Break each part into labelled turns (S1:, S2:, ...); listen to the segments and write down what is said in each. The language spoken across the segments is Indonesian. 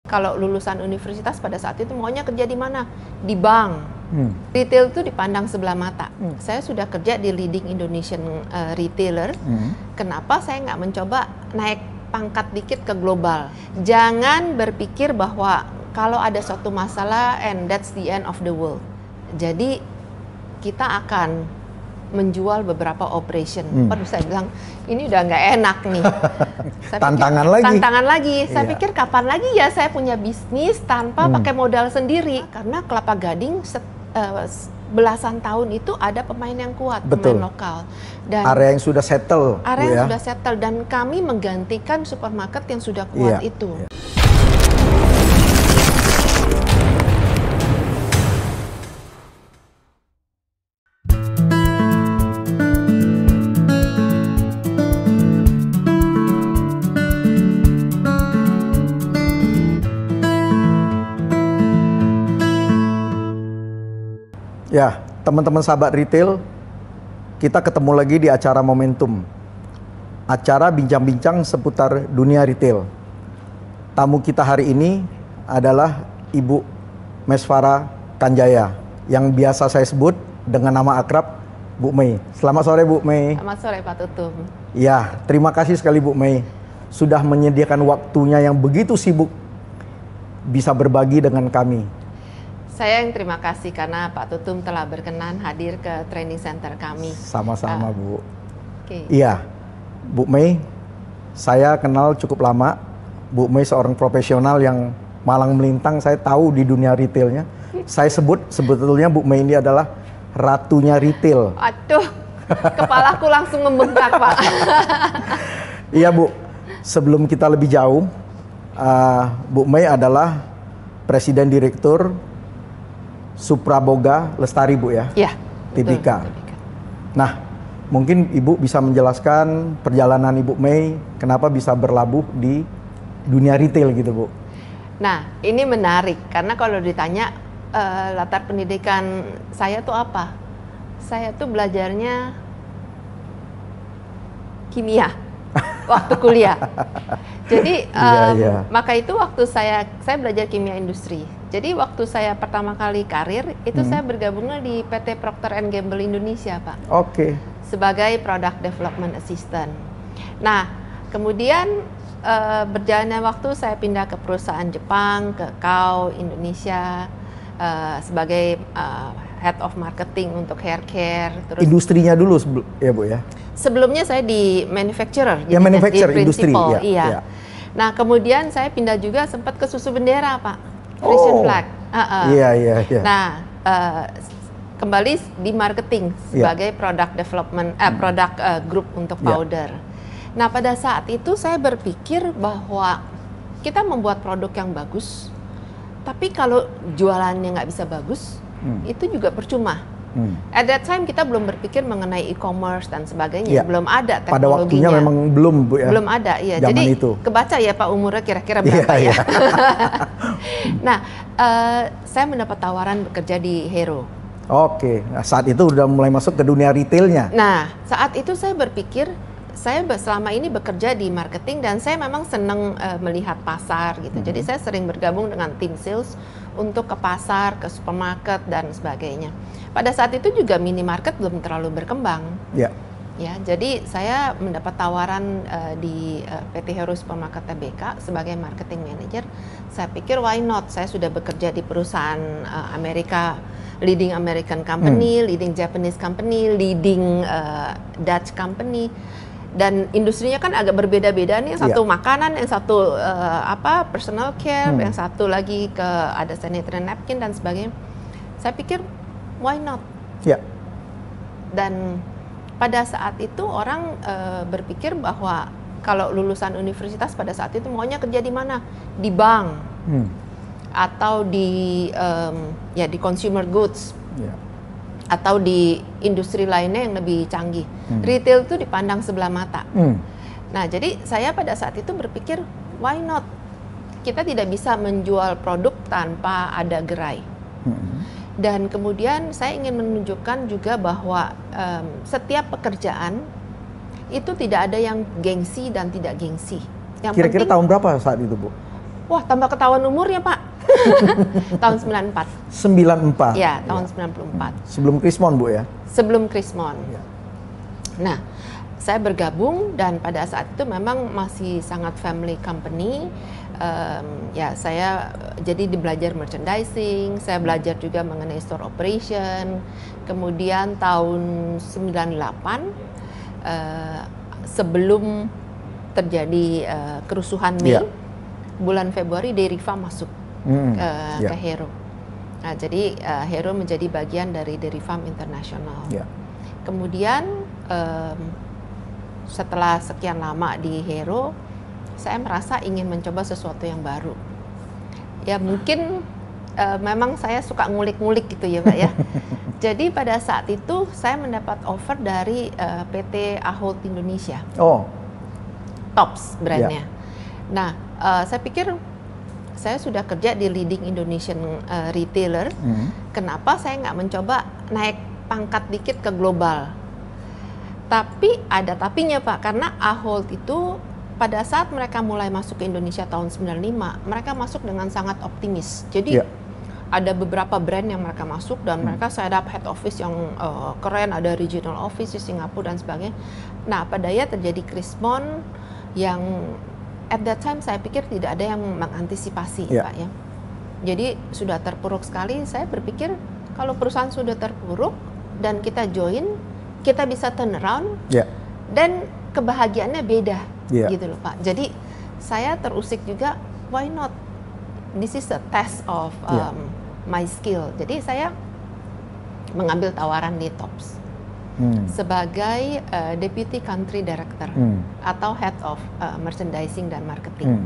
S1: Kalau lulusan universitas pada saat itu maunya kerja di mana? Di bank. Retail itu dipandang sebelah mata. Saya sudah kerja di leading Indonesian retailer. Kenapa saya nggak mencoba naik pangkat dikit ke global? Jangan berpikir bahwa kalau ada suatu masalah and that's the end of the world. Jadi kita akan menjual beberapa operation. Baru saya bilang ini udah nggak enak nih. Tantangan lagi. Saya pikir kapan lagi ya saya punya bisnis tanpa pakai modal sendiri. Karena Kelapa Gading belasan tahun itu ada pemain yang kuat, pemain lokal.
S2: Dan area yang sudah settle.
S1: Area yang sudah settle dan kami menggantikan supermarket yang sudah kuat itu.
S2: Ya, teman-teman sahabat retail, kita ketemu lagi di acara Momentum. Acara bincang-bincang seputar dunia retail. Tamu kita hari ini adalah Ibu Mesfara Kanjaya, yang biasa saya sebut dengan nama akrab Bu Mei. Selamat sore Bu Mei.
S1: Selamat sore Pak Tutum.
S2: Ya, terima kasih sekali Bu Mei sudah menyediakan waktunya yang begitu sibuk bisa berbagi dengan kami.
S1: Saya yang terima kasih karena Pak Tutum telah berkenan hadir ke training center kami.
S2: Sama-sama Bu. Iya, Bu Mei, saya kenal cukup lama. Bu Mei seorang profesional yang malang melintang, saya tahu di dunia retailnya. Saya sebetulnya Bu Mei ini adalah ratunya retail.
S1: Aduh, kepalaku langsung membengkak Pak.
S2: Iya Bu, sebelum kita lebih jauh, Bu Mei adalah Presiden Direktur Supraboga Lestari Bu ya?
S1: Iya.
S2: Tbk. Nah, mungkin Ibu bisa menjelaskan perjalanan Ibu Mei kenapa bisa berlabuh di dunia retail gitu Bu?
S1: Nah, ini menarik karena kalau ditanya latar pendidikan saya tuh apa? Saya tuh belajarnya kimia waktu kuliah. Jadi maka itu waktu saya belajar kimia industri. Jadi waktu saya pertama kali karir itu saya bergabungnya di PT Procter & Gamble Indonesia Pak.
S2: Oke.
S1: Sebagai Product Development Assistant. Nah kemudian berjalannya waktu saya pindah ke perusahaan Jepang, ke Kao Indonesia sebagai Head of Marketing untuk hair care. Terus
S2: industrinya dulu ya Bu ya?
S1: Sebelumnya saya di manufacturer.
S2: Ya manufacturer industri.
S1: Iya. Nah kemudian saya pindah juga sempat ke Susu Bendera Pak. Frisian Flag.
S2: Iya.
S1: Nah, kembali di marketing sebagai product development, product group untuk powder. Nah, pada saat itu saya berpikir bahwa kita membuat produk yang bagus, tapi kalau jualannya nggak bisa bagus, itu juga percuma. At that time kita belum berpikir mengenai e-commerce dan sebagainya, belum ada teknologinya.
S2: Pada waktunya memang belum Bu ya.
S1: Belum ada, ya.
S2: Zaman
S1: Jadi
S2: itu.
S1: Kebaca ya Pak umurnya kira-kira berapa ya. Nah, saya mendapat tawaran bekerja di Hero.
S2: Oke, nah, saat itu udah mulai masuk ke dunia retailnya.
S1: Nah, saat itu saya berpikir saya selama ini bekerja di marketing dan saya memang senang melihat pasar gitu. Jadi saya sering bergabung dengan tim sales untuk ke pasar, ke supermarket dan sebagainya. Pada saat itu juga minimarket belum terlalu berkembang. Ya, jadi saya mendapat tawaran di PT Hero Supermarket Tbk sebagai marketing manager. Saya pikir why not? Saya sudah bekerja di perusahaan Amerika, leading American company, leading Japanese company, leading Dutch company. Dan industrinya kan agak berbeda-beda nih, yang satu makanan, yang satu personal care, yang satu lagi ke ada sanitary napkin dan sebagainya. Saya pikir why not? Dan pada saat itu orang berpikir bahwa kalau lulusan universitas pada saat itu maunya kerja di mana? Di bank atau di consumer goods. Atau di industri lainnya yang lebih canggih. Retail itu dipandang sebelah mata. Nah, jadi saya pada saat itu berpikir, why not? Kita tidak bisa menjual produk tanpa ada gerai. Dan kemudian saya ingin menunjukkan juga bahwa setiap pekerjaan itu tidak ada yang gengsi dan tidak gengsi.
S2: Kira-kira tahun berapa saat itu Bu?
S1: Wah, tambah ketahuan umurnya, Pak. Tahun 94.
S2: 94.
S1: Ya, tahun 94.
S2: Sebelum Krismon, Bu ya?
S1: Sebelum Krismon.
S2: Ya.
S1: Nah, saya bergabung dan pada saat itu memang masih sangat family company. Ya, saya jadi belajar merchandising, saya belajar juga mengenai store operation. Kemudian tahun 98, sebelum terjadi kerusuhan Mei, bulan Februari Dairy Farm masuk ke Hero. Nah, jadi Hero menjadi bagian dari Dairy Farm International. Kemudian setelah sekian lama di Hero, saya merasa ingin mencoba sesuatu yang baru. Ya mungkin memang saya suka ngulik-ngulik gitu ya Pak ya. Jadi pada saat itu saya mendapat offer dari PT Ahold Indonesia. Tops brandnya. Nah, saya pikir saya sudah kerja di leading Indonesian retailer. Kenapa saya nggak mencoba naik pangkat dikit ke global? Tapi ada tapinya Pak, karena Ahold itu pada saat mereka mulai masuk ke Indonesia tahun 95, mereka masuk dengan sangat optimis. Jadi ada beberapa brand yang mereka masuk dan mereka set up head office yang keren, ada regional office di Singapura dan sebagainya. Nah, pada ya terjadi Krismon yang at that time saya pikir tidak ada yang mengantisipasi Pak ya. Jadi sudah terpuruk sekali, saya berpikir kalau perusahaan sudah terpuruk dan kita join, kita bisa turn around dan kebahagiaannya beda gitu loh Pak. Jadi saya terusik juga, why not? This is a test of my skill. Jadi saya mengambil tawaran di Tops sebagai Deputy Country Director atau Head of Merchandising dan Marketing.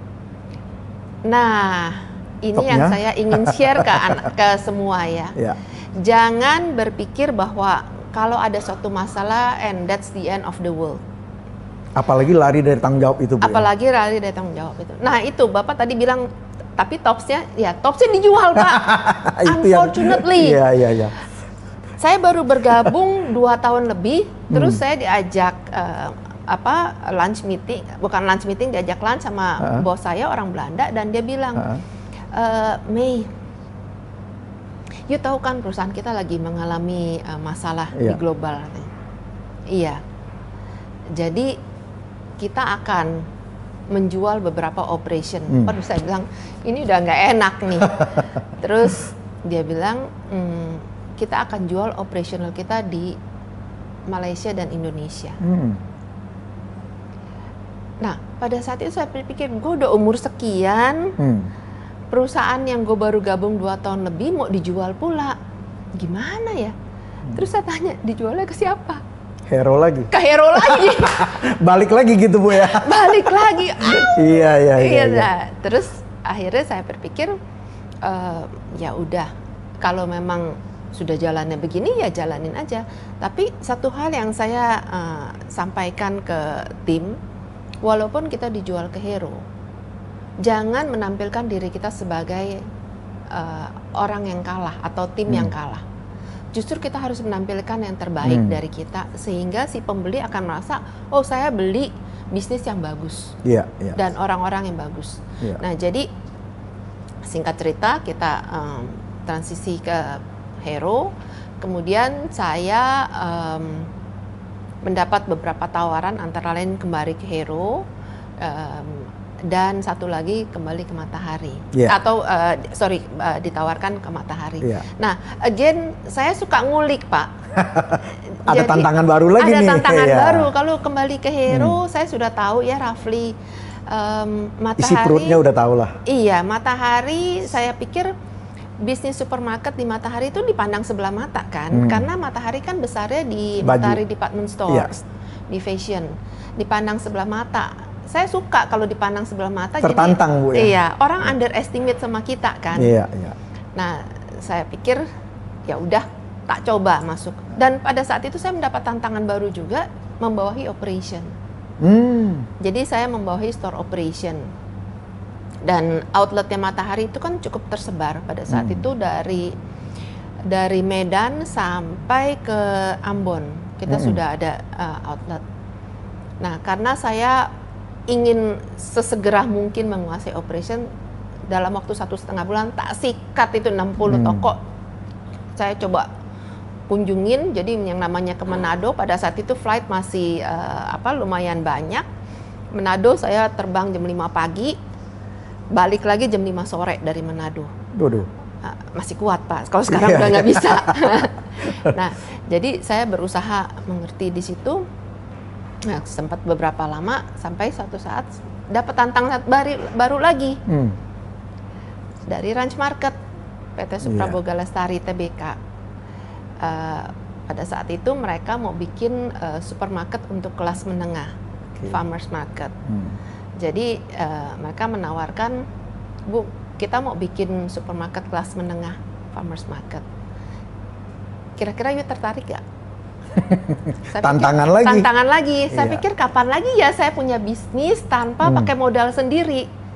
S1: Nah, ini yang saya ingin share ke semua ya. Jangan berpikir bahwa kalau ada suatu masalah and that's the end of the world.
S2: Apalagi lari dari tanggung jawab itu, Bu.
S1: Apalagi lari dari tanggung jawab itu. Nah, itu Bapak tadi bilang, tapi Topsnya dijual Pak. Unfortunately.
S2: Iya.
S1: Saya baru bergabung 2 tahun lebih, terus saya diajak lunch meeting, bukan lunch meeting, diajak lunch sama bos saya orang Belanda dan dia bilang, Mei, you tahu kan perusahaan kita lagi mengalami masalah di global. Iya. Jadi kita akan menjual beberapa operation. Waduh, saya bilang ini udah nggak enak nih. Terus dia bilang kita akan jual operational kita di Malaysia dan Indonesia. Nah, pada saat itu saya berpikir, gue udah umur sekian, perusahaan yang gue baru gabung 2 tahun lebih mau dijual pula, gimana ya? Terus saya tanya, dijualnya ke siapa?
S2: Hero lagi.
S1: Ke Hero lagi.
S2: Balik lagi gitu Bu ya.
S1: Balik lagi.
S2: Iya.
S1: Nah, terus akhirnya saya berpikir ya udah, kalau memang sudah jalannya begini ya jalanin aja. Tapi satu hal yang saya sampaikan ke tim, walaupun kita dijual ke Hero, jangan menampilkan diri kita sebagai orang yang kalah atau tim yang kalah. Justru kita harus menampilkan yang terbaik dari kita, sehingga si pembeli akan merasa, oh saya beli bisnis yang bagus dan orang-orang yang bagus. Nah, jadi singkat cerita kita transisi ke Hero, kemudian saya mendapat beberapa tawaran, antara lain kembali ke Hero, dan satu lagi kembali ke Matahari, atau ditawarkan ke Matahari. Nah, again saya suka ngulik Pak.
S2: Ada tantangan baru lagi nih.
S1: Ada tantangan baru. Kalau kembali ke Hero, saya sudah tahu ya roughly Matahari.
S2: Isi perutnya udah tahu lah.
S1: Iya, Matahari saya pikir bisnis supermarket di Matahari itu dipandang sebelah mata kan, karena Matahari kan besarnya di Matahari Department Stores, di fashion, dipandang sebelah mata. Saya suka kalau dipandang sebelah mata.
S2: Tertantang
S1: jadi,
S2: Bu ya.
S1: Iya, orang underestimate sama kita kan.
S2: Iya.
S1: Nah, saya pikir ya udah tak coba masuk. Dan pada saat itu saya mendapat tantangan baru juga, membawahi operation. Jadi saya membawahi store operation. Dan outletnya Matahari itu kan cukup tersebar pada saat itu, dari Medan sampai ke Ambon kita sudah ada outlet. Nah, karena saya ingin sesegera mungkin menguasai operation. Dalam waktu 1,5 bulan tak sikat itu 60 toko. Saya coba kunjungin, jadi yang namanya ke Manado pada saat itu flight masih lumayan banyak. Manado saya terbang jam 5 pagi, balik lagi jam 5 sore dari Manado. Masih kuat Pak, kalau sekarang udah nggak bisa. Nah, jadi saya berusaha mengerti di situ. Nah, sempat beberapa lama sampai suatu saat dapat tantangan baru lagi. Dari Ranch Market, PT Supraboga Lestari Tbk. Pada saat itu mereka mau bikin supermarket untuk kelas menengah, farmers market. Jadi mereka menawarkan, Bu, kita mau bikin supermarket kelas menengah, farmers market. Kira-kira you tertarik gak? Tantangan lagi. Saya pikir kapan lagi ya saya punya bisnis tanpa pakai modal sendiri.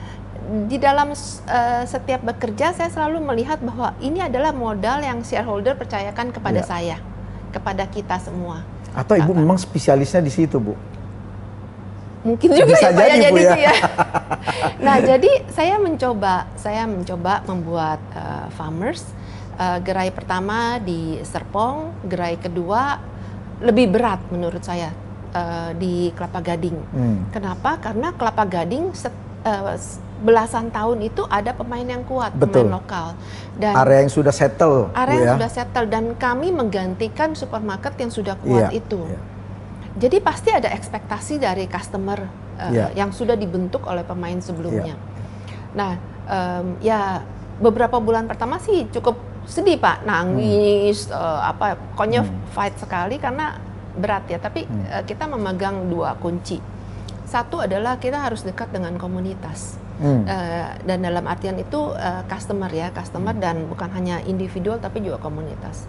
S1: Di dalam setiap bekerja saya selalu melihat bahwa ini adalah modal yang shareholder percayakan kepada saya, kepada kita semua.
S2: Atau Ibu memang spesialisnya di situ, Bu?
S1: Mungkin juga bisa jadi, Bu, ya. Nah, jadi saya mencoba membuat farmers. Gerai pertama di Serpong, gerai kedua lebih berat menurut saya di Kelapa Gading. Kenapa? Karena Kelapa Gading belasan tahun itu ada pemain yang kuat, pemain lokal. Dan
S2: area yang sudah settle.
S1: Area yang sudah settle, dan kami menggantikan supermarket yang sudah kuat itu. Jadi pasti ada ekspektasi dari customer yang sudah dibentuk oleh pemain sebelumnya. Nah, ya beberapa bulan pertama sih cukup sedih Pak, nangis, pokoknya fight sekali karena berat ya. Tapi kita memegang dua kunci. Satu adalah kita harus dekat dengan komunitas. Dan dalam artian itu customer dan bukan hanya individual tapi juga komunitas.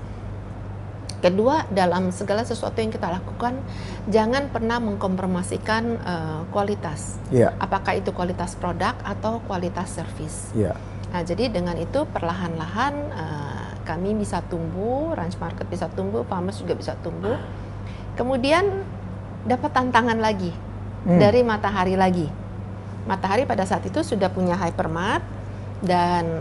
S1: Kedua, dalam segala sesuatu yang kita lakukan jangan pernah mengkompromisikan kualitas. Apakah itu kualitas produk atau kualitas service. Nah, jadi dengan itu perlahan-lahan kami bisa tumbuh, Ranch Market bisa tumbuh, Farmers juga bisa tumbuh. Kemudian dapat tantangan lagi dari Matahari lagi. Matahari pada saat itu sudah punya hypermart dan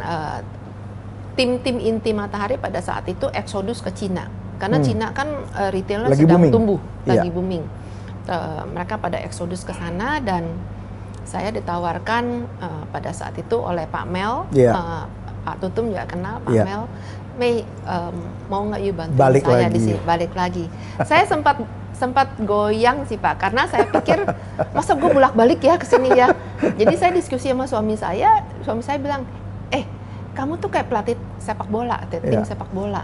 S1: tim-tim inti Matahari pada saat itu eksodus ke Cina karena Cina kan retailer
S2: lagi
S1: sedang
S2: booming.
S1: Tumbuh, lagi booming. Mereka pada eksodus ke sana dan saya ditawarkan pada saat itu oleh Pak Mel, Pak Tutum juga kenal Pak Mel. Mei, mau nggak you bantu saya di sini? Balik lagi. Saya sempat goyang sih Pak, karena saya pikir masa gue bolak-balik ya ke sini ya. Jadi saya diskusi sama suami saya bilang, kamu tuh kayak pelatih sepak bola, tim sepak bola.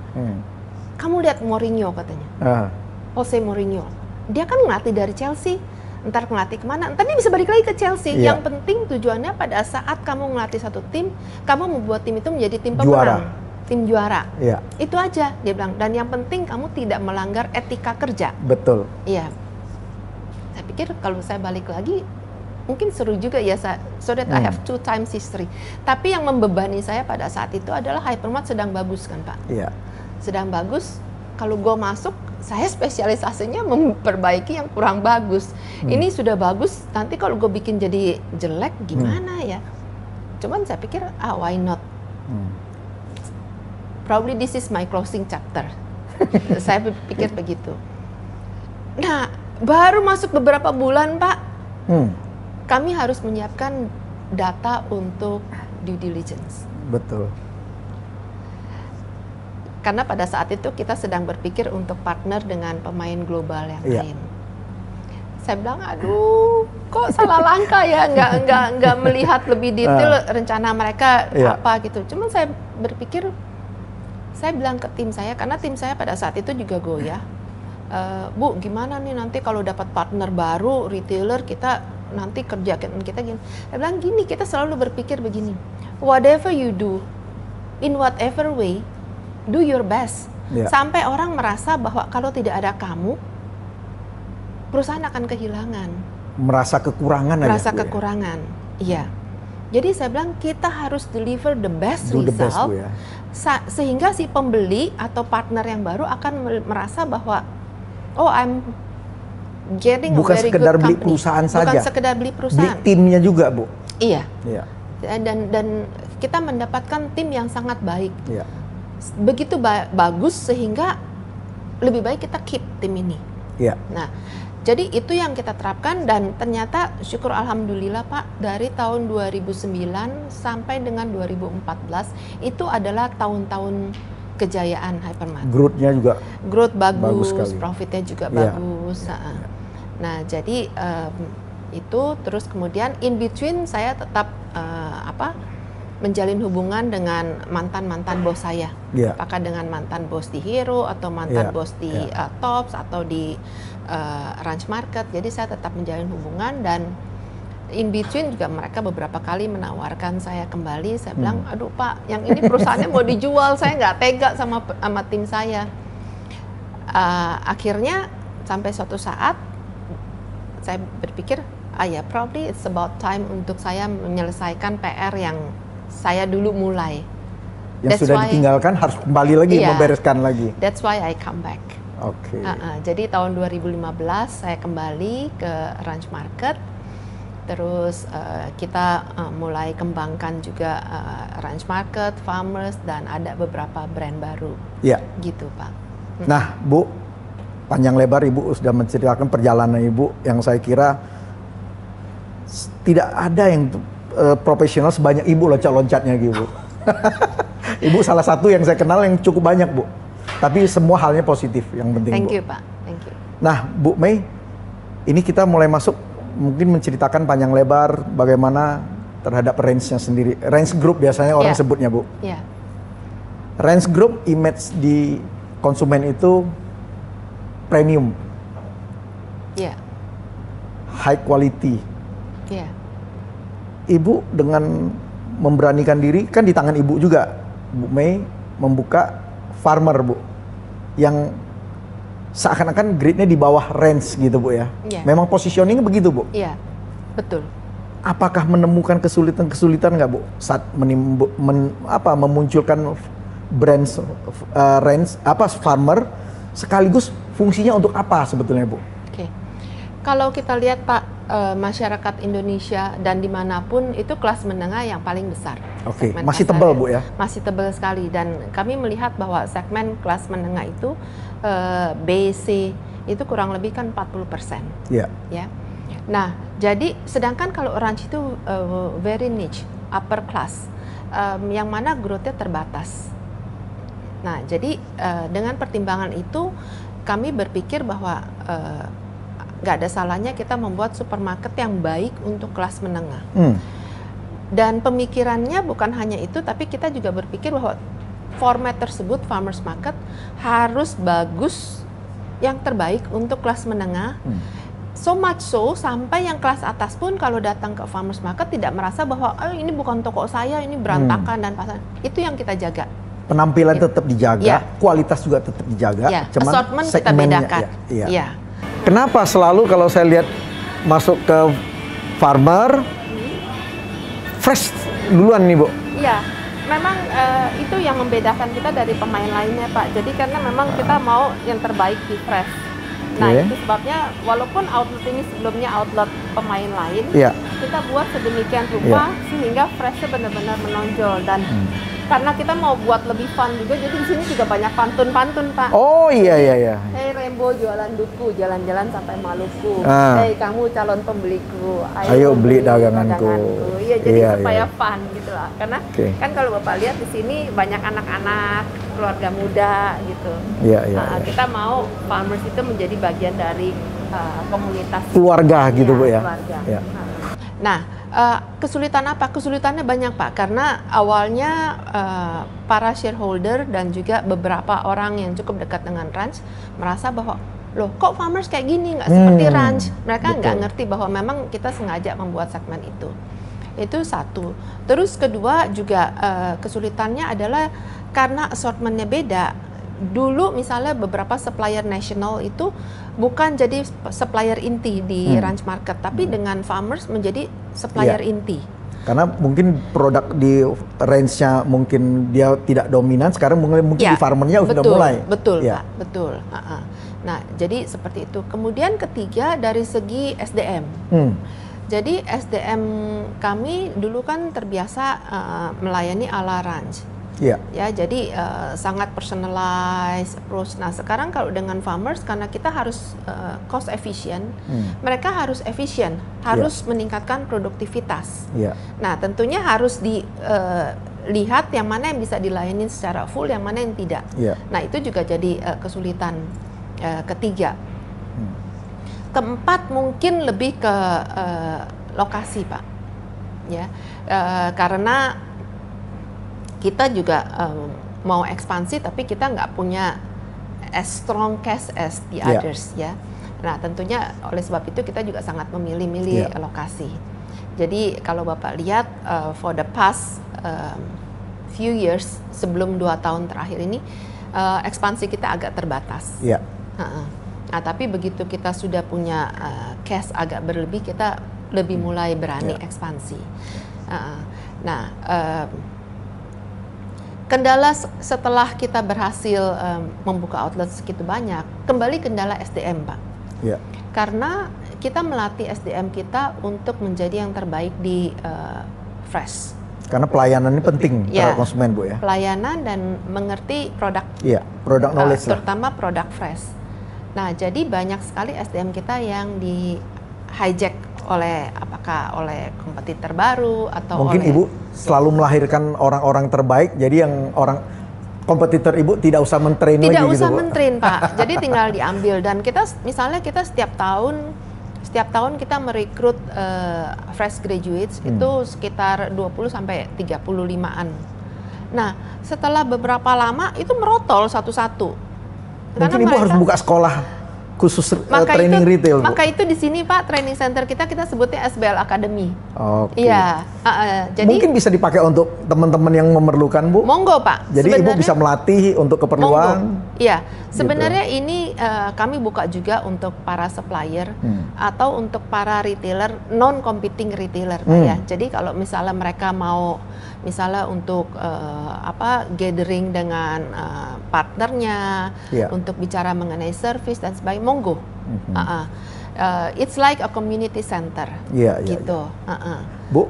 S1: Kamu lihat Mourinho katanya, Jose Mourinho, dia kan ngelatih dari Chelsea, ntar ngelatih kemana, ntar dia bisa balik lagi ke Chelsea. Yang penting tujuannya pada saat kamu ngelatih satu tim, kamu membuat tim itu menjadi tim pemenang. Tim juara, itu aja dia bilang. Dan yang penting kamu tidak melanggar etika kerja.
S2: Betul.
S1: Iya. Saya pikir kalau saya balik lagi, mungkin seru juga ya. So that I have 2 times history. Tapi yang membebani saya pada saat itu adalah hypermart sedang bagus kan Pak. Sedang bagus. Kalau gue masuk, saya spesialisasinya memperbaiki yang kurang bagus. Ini sudah bagus. Nanti kalau gue bikin jadi jelek, gimana ya? Cuman saya pikir, why not? Probably this is my closing chapter. Saya pikir begitu. Nah, baru masuk beberapa bulan Pak, kami harus menyiapkan data untuk due diligence.
S2: Betul.
S1: Karena pada saat itu kita sedang berpikir untuk partner dengan pemain global yang lain. Saya bilang, aduh, kok salah langkah ya, nggak melihat lebih detail rencana mereka apa gitu. Cuman saya berpikir, saya bilang ke tim saya, karena tim saya pada saat itu juga goyah, Bu, gimana nih nanti kalau dapat partner baru, retailer, kita nanti kerja kita gini. Saya bilang gini, kita selalu berpikir begini, whatever you do, in whatever way, do your best. Sampai orang merasa bahwa kalau tidak ada kamu, perusahaan akan kehilangan.
S2: Merasa kekurangan aja.
S1: Merasa kekurangan, iya. Jadi saya bilang kita harus deliver the best result, sehingga si pembeli atau partner yang baru akan merasa bahwa oh getting a
S2: bukan
S1: very
S2: sekedar
S1: good
S2: beli
S1: company.
S2: perusahaan
S1: Bukan
S2: saja,
S1: sekedar beli
S2: beli
S1: perusahaan.
S2: timnya juga, Bu.
S1: Iya.
S2: Iya.
S1: Dan kita mendapatkan tim yang sangat baik.
S2: Iya.
S1: Begitu bagus sehingga lebih baik kita keep tim ini.
S2: Iya.
S1: Nah, jadi itu yang kita terapkan dan ternyata syukur alhamdulillah Pak, dari tahun 2009 sampai dengan 2014 itu adalah tahun-tahun kejayaan Hypermart.
S2: Growth-nya juga
S1: Growth
S2: bagus
S1: bagus,
S2: sekali.
S1: profitnya juga
S2: Iya.
S1: bagus. Nah, jadi itu terus kemudian in between saya tetap menjalin hubungan dengan mantan-mantan bos saya.
S2: Iya.
S1: Apakah dengan mantan bos di Hero atau mantan
S2: Iya,
S1: bos di
S2: iya.
S1: Tops atau di Ranch Market. Jadi saya tetap menjalin hubungan dan in between juga mereka beberapa kali menawarkan saya kembali. Saya bilang, aduh Pak, yang ini perusahaannya mau dijual, saya nggak tega sama tim saya. Akhirnya sampai suatu saat saya berpikir, ya probably it's about time untuk saya menyelesaikan PR yang saya dulu mulai.
S2: yang sudah ditinggalkan harus kembali lagi,
S1: Iya.
S2: membereskan lagi.
S1: That's why I come back.
S2: Oke.
S1: Jadi tahun 2015 saya kembali ke Ranch Market. Terus kita mulai kembangkan juga Ranch Market, Farmers, dan ada beberapa brand baru.
S2: Iya.
S1: Gitu Pak.
S2: Nah, Bu, panjang lebar Ibu sudah menceritakan perjalanan Ibu yang saya kira tidak ada yang profesional sebanyak Ibu loncat-loncatnya gitu. Ibu salah satu yang saya kenal yang cukup banyak, Bu. Tapi semua halnya positif, yang penting,
S1: Thank
S2: Bu.
S1: you Pak. Thank you.
S2: Nah, Bu Mei, ini kita mulai masuk mungkin menceritakan panjang lebar bagaimana terhadap range-nya sendiri. Range Group biasanya orang
S1: Iya.
S2: sebutnya, Bu.
S1: Ya.
S2: Range Group image di konsumen itu premium,
S1: Ya.
S2: high quality.
S1: Ya.
S2: Ibu dengan memberanikan diri, kan di tangan Ibu juga, Bu Mei membuka Farmer, Bu, yang seakan-akan grade-nya di bawah range gitu, Bu ya.
S1: Iya.
S2: Memang positioning begitu, Bu.
S1: Iya. Betul.
S2: Apakah menemukan kesulitan-kesulitan nggak, Bu, saat memunculkan brand range Farmer, sekaligus fungsinya untuk apa sebetulnya, Bu?
S1: Oke. Kalau kita lihat Pak, masyarakat Indonesia dan dimanapun itu kelas menengah yang paling besar.
S2: Oke,
S1: Segmen
S2: masih
S1: pasarnya.
S2: tebal, Bu ya?
S1: Masih tebal sekali, dan kami melihat bahwa segmen kelas menengah itu B, C itu kurang lebih kan 40%.
S2: Iya.
S1: Ya. Nah, jadi sedangkan kalau ranch itu very niche, upper class, yang mana growth-nya terbatas. Nah, jadi dengan pertimbangan itu kami berpikir bahwa nggak ada salahnya kita membuat supermarket yang baik untuk kelas menengah. Dan pemikirannya bukan hanya itu, tapi kita juga berpikir bahwa format tersebut, Farmers Market, harus bagus, yang terbaik untuk kelas menengah. So much so, sampai yang kelas atas pun kalau datang ke Farmers Market tidak merasa bahwa ini bukan toko saya, ini berantakan dan pasar. Itu yang kita jaga.
S2: Penampilan tetap dijaga,
S1: Ya.
S2: kualitas juga tetap dijaga,
S1: Ya,
S2: cuman
S1: assortment kita
S2: segmennya,
S1: bedakan.
S2: ya.
S1: Ya.
S2: Kenapa selalu kalau saya lihat masuk ke Farmer, fresh duluan nih, Bu?
S1: Iya, memang itu yang membedakan kita dari pemain lainnya Pak. Jadi karena memang kita mau yang terbaik di fresh. Nah,
S2: Oke.
S1: itu sebabnya walaupun outlet ini sebelumnya outlet pemain lain,
S2: Iya.
S1: kita buat sedemikian rupa sehingga freshnya benar-benar menonjol. Dan karena kita mau buat lebih fun juga, jadi di sini juga banyak pantun-pantun Pak.
S2: Oh iya.
S1: Hei Rembo jualan duku, jalan-jalan sampai Maluku.
S2: Ah.
S1: Hei kamu calon pembeliku,
S2: Ayo beli daganganku.
S1: Iya, jadi
S2: Iya,
S1: supaya
S2: iya.
S1: fun gitu lah. Karena
S2: Oke.
S1: kan kalau Bapak lihat di sini banyak anak-anak, keluarga muda gitu.
S2: Iya.
S1: Kita mau Farmers itu menjadi bagian dari komunitas
S2: Keluarga gitu, Bu ya.
S1: Keluarga.
S2: Iya.
S1: Nah, kesulitan apa? Kesulitannya banyak Pak, karena awalnya para shareholder dan juga beberapa orang yang cukup dekat dengan ranch merasa bahwa loh kok Farmers kayak gini, nggak seperti ranch. Mereka nggak
S2: betul.
S1: ngerti bahwa memang kita sengaja membuat segmen itu. Itu satu. Terus kedua juga kesulitannya adalah karena assortmentnya beda. Dulu misalnya beberapa supplier nasional itu bukan jadi supplier inti di Ranch Market, tapi dengan Farmers menjadi supplier inti.
S2: Karena mungkin produk di range-nya mungkin dia tidak dominan, sekarang mungkin di farmernya sudah mulai.
S1: Betul,
S2: Ya.
S1: Pak, betul. Nah, jadi seperti itu. Kemudian ketiga dari segi SDM. Jadi SDM kami dulu kan terbiasa melayani ala ranch.
S2: Iya.
S1: Ya, jadi sangat personalized approach. Nah, sekarang kalau dengan farmers karena kita harus cost efficient, mereka harus efisien, harus meningkatkan produktivitas. Nah, tentunya harus dilihat yang mana yang bisa dilayani secara full, yang mana yang tidak. Nah, itu juga jadi kesulitan ketiga. Keempat mungkin lebih ke lokasi, Pak. Ya, karena kita juga mau ekspansi, tapi kita nggak punya as strong case as the others, ya. Nah, tentunya oleh sebab itu kita juga sangat memilih-milih lokasi. Jadi kalau Bapak lihat for the past few years, sebelum 2 tahun terakhir ini, ekspansi kita agak terbatas. Nah, tapi begitu kita sudah punya cash agak berlebih, kita lebih mulai berani ekspansi. Kendala setelah kita berhasil membuka outlet segitu banyak, kembali kendala SDM, Pak. Karena kita melatih SDM kita untuk menjadi yang terbaik di fresh.
S2: Karena pelayanan ini penting terhadap konsumen, Bu, ya.
S1: Pelayanan dan mengerti produk.
S2: Produk knowledge
S1: terutama produk fresh. Nah, jadi banyak sekali SDM kita yang di hijack oleh oleh kompetitor baru atau
S2: mungkin Ibu selalu melahirkan orang-orang terbaik, jadi yang orang kompetitor Ibu tidak usah mentrain lagi gitu,
S1: tidak usah mentrain, Pak. Jadi tinggal diambil, dan kita misalnya kita setiap tahun kita merekrut fresh graduates itu sekitar 20 sampai 35-an. Nah, setelah beberapa lama itu merotol satu-satu.
S2: Mungkin Ibu harus buka sekolah khusus training retail, Bu.
S1: Maka itu di sini, Pak, training center kita sebutnya SBL Academy.
S2: Iya.
S1: Jadi
S2: mungkin bisa dipakai untuk teman-teman yang memerlukan, Bu.
S1: Monggo, Pak.
S2: Jadi Ibu bisa melatih untuk keperluan.
S1: Iya. Sebenarnya ini kami buka juga untuk para supplier atau untuk para retailer, non-competing retailer, Pak, ya. Jadi kalau misalnya mereka mau untuk gathering dengan partnernya, untuk bicara mengenai service dan sebagainya, monggo. It's like a community center, gitu.
S2: Bu,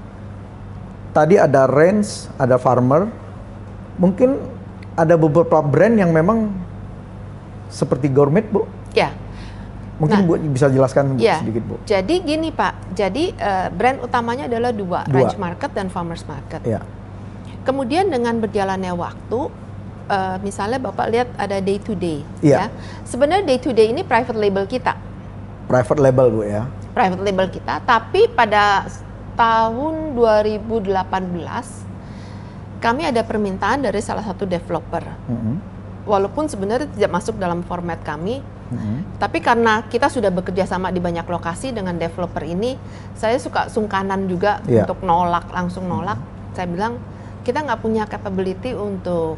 S2: tadi ada range, ada farmer, mungkin ada beberapa brand yang memang seperti gourmet, Bu. Mungkin Bu bisa jelaskan sedikit, Bu.
S1: Jadi gini, Pak. Jadi brand utamanya adalah dua, ranch market dan farmers market. Kemudian dengan berjalannya waktu, misalnya Bapak lihat ada day to day, ya. Sebenarnya day to day ini private label kita.
S2: Private label, Bu, ya.
S1: Private label kita, tapi pada tahun 2018 kami ada permintaan dari salah satu developer. Walaupun sebenarnya tidak masuk dalam format kami, tapi karena kita sudah bekerja sama di banyak lokasi dengan developer ini, saya suka sungkanan juga untuk langsung nolak. Saya bilang, kita nggak punya capability untuk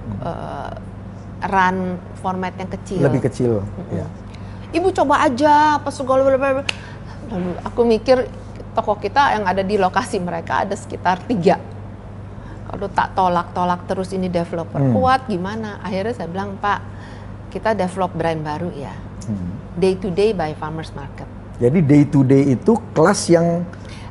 S1: run format yang kecil.
S2: Lebih kecil.
S1: Ibu coba aja, apa segala. Lalu aku mikir toko kita yang ada di lokasi mereka ada sekitar 3. Kalau tak tolak terus ini developer kuat gimana? Akhirnya saya bilang, Pak, kita develop brand baru ya. Day to day by farmers market.
S2: Jadi day to day itu kelas yang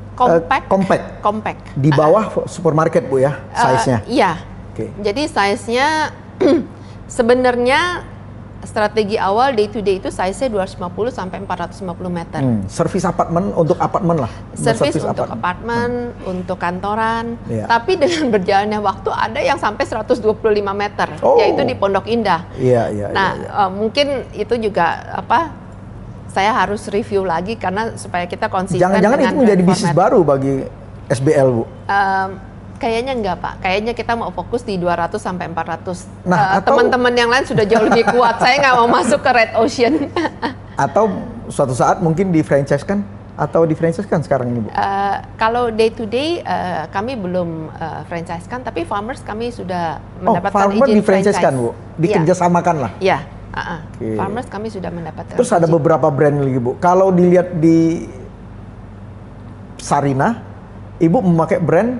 S2: compact. Di bawah supermarket, Bu, ya, size-nya.
S1: Iya. Jadi size-nya sebenarnya strategi awal day to day itu size-nya 250 sampai 450 meter.
S2: Service apartemen untuk apartemen lah.
S1: Service untuk apartemen, untuk kantoran. Tapi dengan berjalannya waktu ada yang sampai 125 meter, yaitu di Pondok Indah. Mungkin itu juga saya harus review lagi karena supaya kita konsisten.
S2: Jangan-jangan itu menjadi bisnis baru bagi SBL, Bu?
S1: Kayaknya enggak, Pak. Kayaknya kita mau fokus di 200 sampai 400. Nah, teman-teman yang lain sudah jauh lebih kuat. Saya nggak mau masuk ke Red Ocean.
S2: Atau suatu saat mungkin di-franchise-kan? Atau di-franchise-kan sekarang ini, Bu?
S1: Kalau day to day kami belum franchise-kan, tapi farmers kami sudah mendapatkan izin franchise.
S2: di-franchise-kan, Bu? Dikerjasamakan lah?
S1: Iya. Farmers kami sudah mendapatkan.
S2: Terus ada beberapa brand lagi, Bu. Kalau dilihat di Sarina, Ibu memakai brand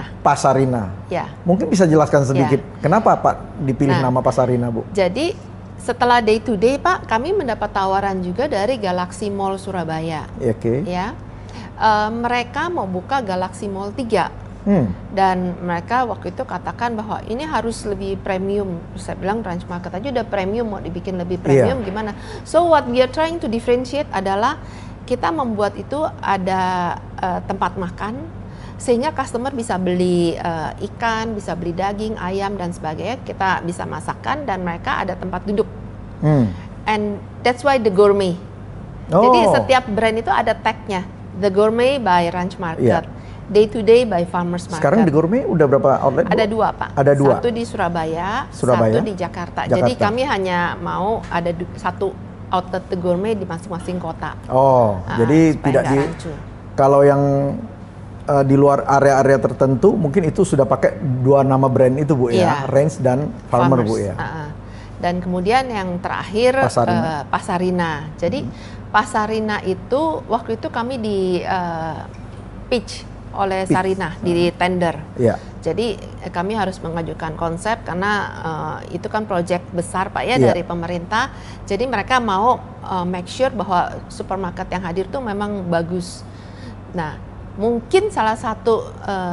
S1: Pasarina.
S2: Ya. Mungkin bisa jelaskan sedikit kenapa Pak dipilih nama Pasarina, Bu?
S1: Jadi setelah day to day Pak, kami mendapat tawaran juga dari Galaxy Mall Surabaya.
S2: Oke.
S1: Ya, mereka mau buka Galaxy Mall 3. Dan mereka waktu itu katakan bahwa ini harus lebih premium. Saya bilang Ranch Market aja udah premium, mau dibikin lebih premium gimana? So what we are trying to differentiate adalah kita membuat itu ada tempat makan, sehingga customer bisa beli ikan, bisa beli daging, ayam dan sebagainya. Kita bisa masakkan dan mereka ada tempat duduk. And that's why the gourmet. Jadi setiap brand itu ada tagnya. The Gourmet by Ranch Market. Day to Day by Farmers Market.
S2: Sekarang di Gourmet udah berapa outlet?
S1: Ada 2 Pak.
S2: Ada 2.
S1: Satu di Surabaya, satu di Jakarta. Jadi kami hanya mau ada satu outlet The Gourmet di masing-masing kota.
S2: Jadi tidak di
S1: rancu.
S2: Kalau yang di luar area-area tertentu mungkin itu sudah pakai 2 nama brand itu Bu ya, Ranch dan Farmer Bu ya.
S1: Dan kemudian yang terakhir Pasarina. Jadi Pasarina itu waktu itu kami di pitch oleh Sarinah di tender. Jadi kami harus mengajukan konsep karena itu kan proyek besar Pak ya dari pemerintah. Jadi mereka mau make sure bahwa supermarket yang hadir tuh memang bagus. Nah, mungkin salah satu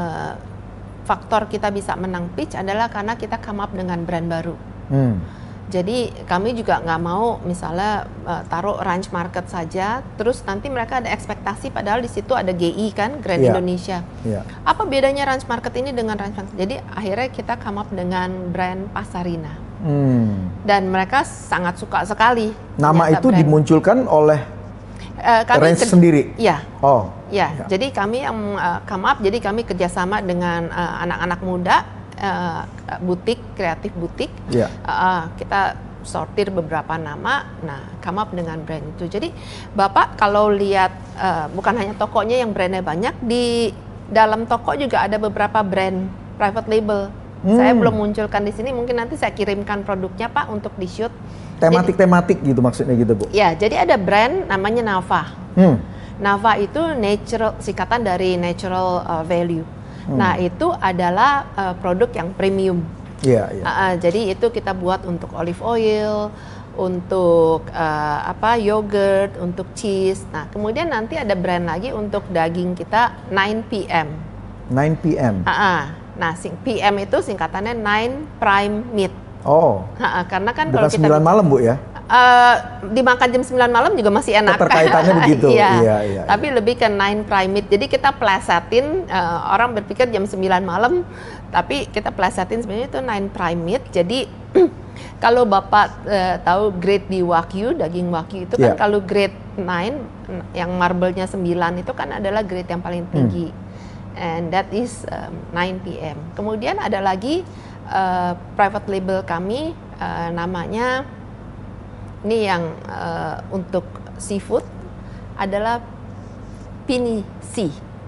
S1: faktor kita bisa menang pitch adalah karena kita come up dengan brand baru. Jadi kami juga nggak mau misalnya taruh Ranch Market saja, terus nanti mereka ada ekspektasi padahal di situ ada GI kan, Grand Indonesia. Apa bedanya Ranch Market ini dengan Ranch Market? Jadi akhirnya kita come up dengan brand Pasarina. Dan mereka sangat suka sekali.
S2: Nama itu dimunculkan oleh Ranch sendiri?
S1: Iya. Jadi kami yang come up, jadi kami kerjasama dengan anak-anak muda, butik, kreatif butik, kita sortir beberapa nama, nah come up dengan brand itu. Jadi Bapak kalau lihat bukan hanya tokonya yang brandnya banyak, di dalam toko juga ada beberapa brand private label. Saya belum munculkan di sini, mungkin nanti saya kirimkan produknya Pak untuk di shoot.
S2: Tematik gitu maksudnya gitu Bu?
S1: Ya, jadi ada brand namanya Nava. Nava itu natural, singkatan dari natural value. Nah itu adalah produk yang premium. Jadi itu kita buat untuk olive oil, untuk yogurt, untuk cheese. Nah kemudian nanti ada brand lagi untuk daging kita 9PM.
S2: 9PM.
S1: Nah PM itu singkatannya 9 Prime Meat. Karena kan
S2: bukan
S1: kalau kita
S2: 9 malam Bu ya?
S1: Dimakan jam 9 malam juga masih enak.
S2: Keterkaitannya begitu. Iya.
S1: Tapi lebih ke 9 Prime Meat. Jadi kita plesetin, orang berpikir jam 9 malam, tapi kita plesetin sebenarnya itu 9 Prime Meat. Jadi kalau Bapak tahu grade di Wagyu, daging Wagyu itu kan kalau grade 9 yang marble-nya 9 itu kan adalah grade yang paling tinggi. And that is 9PM. Kemudian ada lagi private label kami, namanya ini yang untuk seafood adalah Pinisi.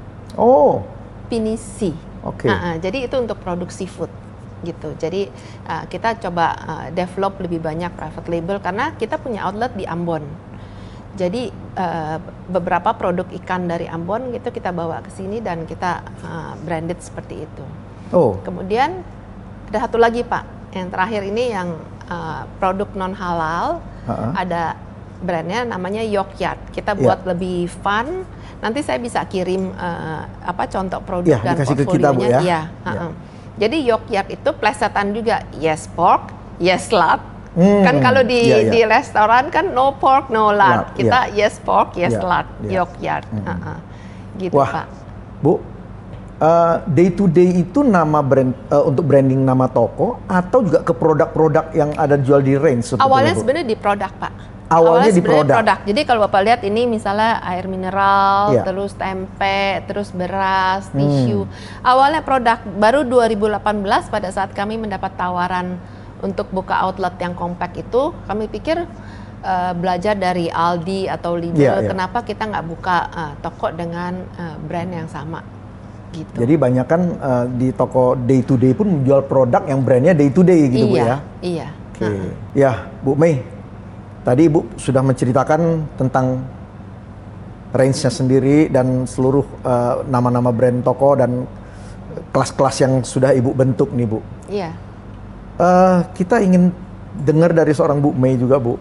S1: Pinisi. Jadi itu untuk produk seafood gitu. Jadi kita coba develop lebih banyak private label karena kita punya outlet di Ambon. Jadi beberapa produk ikan dari Ambon gitu kita bawa ke sini dan kita branded seperti itu. Kemudian ada satu lagi Pak, yang terakhir ini yang produk non halal. Ada brandnya namanya Yogyard. Kita buat lebih fun. Nanti saya bisa kirim contoh produk dan portfolionya. Jadi Yogyard itu plesetan juga yes pork, yes lard. Kan kalau di restoran kan no pork, no lard. Kita yes pork, yes lard. Yogyard. Gitu Pak.
S2: Bu, day to day itu nama brand untuk branding nama toko atau juga ke produk-produk yang ada jual di range?
S1: Awalnya sebenarnya di produk Pak.
S2: Awalnya di produk.
S1: Jadi kalau Bapak lihat ini misalnya air mineral, terus tempe, terus beras, tisu. Awalnya produk. Baru 2018 pada saat kami mendapat tawaran untuk buka outlet yang compact itu, kami pikir belajar dari Aldi atau Lidl, kenapa kita nggak buka toko dengan brand yang sama? Gitu.
S2: Jadi banyak kan di toko day to day pun menjual produk yang brandnya day to day gitu Bu ya?
S1: Iya.
S2: Ya Bu Mei, tadi Ibu sudah menceritakan tentang range-nya sendiri dan seluruh nama-nama brand toko dan kelas-kelas yang sudah Ibu bentuk nih Bu.
S1: Iya.
S2: Kita ingin dengar dari seorang Bu Mei juga, Bu.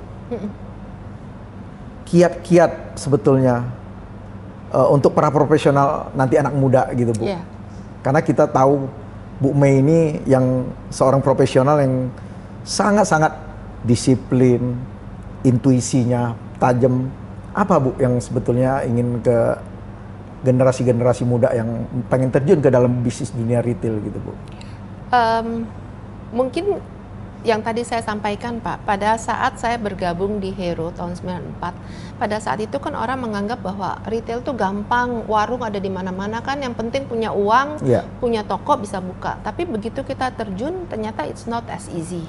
S2: Kiat-kiat sebetulnya untuk para profesional nanti anak muda gitu, Bu.
S1: Yeah.
S2: Karena kita tahu Bu Mei ini yang seorang profesional yang sangat-sangat disiplin, intuisinya tajam. Apa, Bu, yang sebetulnya ingin ke generasi-generasi muda yang pengen terjun ke dalam bisnis dunia retail gitu, Bu?
S1: Mungkin yang tadi saya sampaikan, Pak, pada saat saya bergabung di Hero tahun 94, pada saat itu kan orang menganggap bahwa retail tuh gampang, warung ada di mana-mana kan, yang penting punya uang, punya toko bisa buka. Tapi begitu kita terjun, ternyata it's not as easy.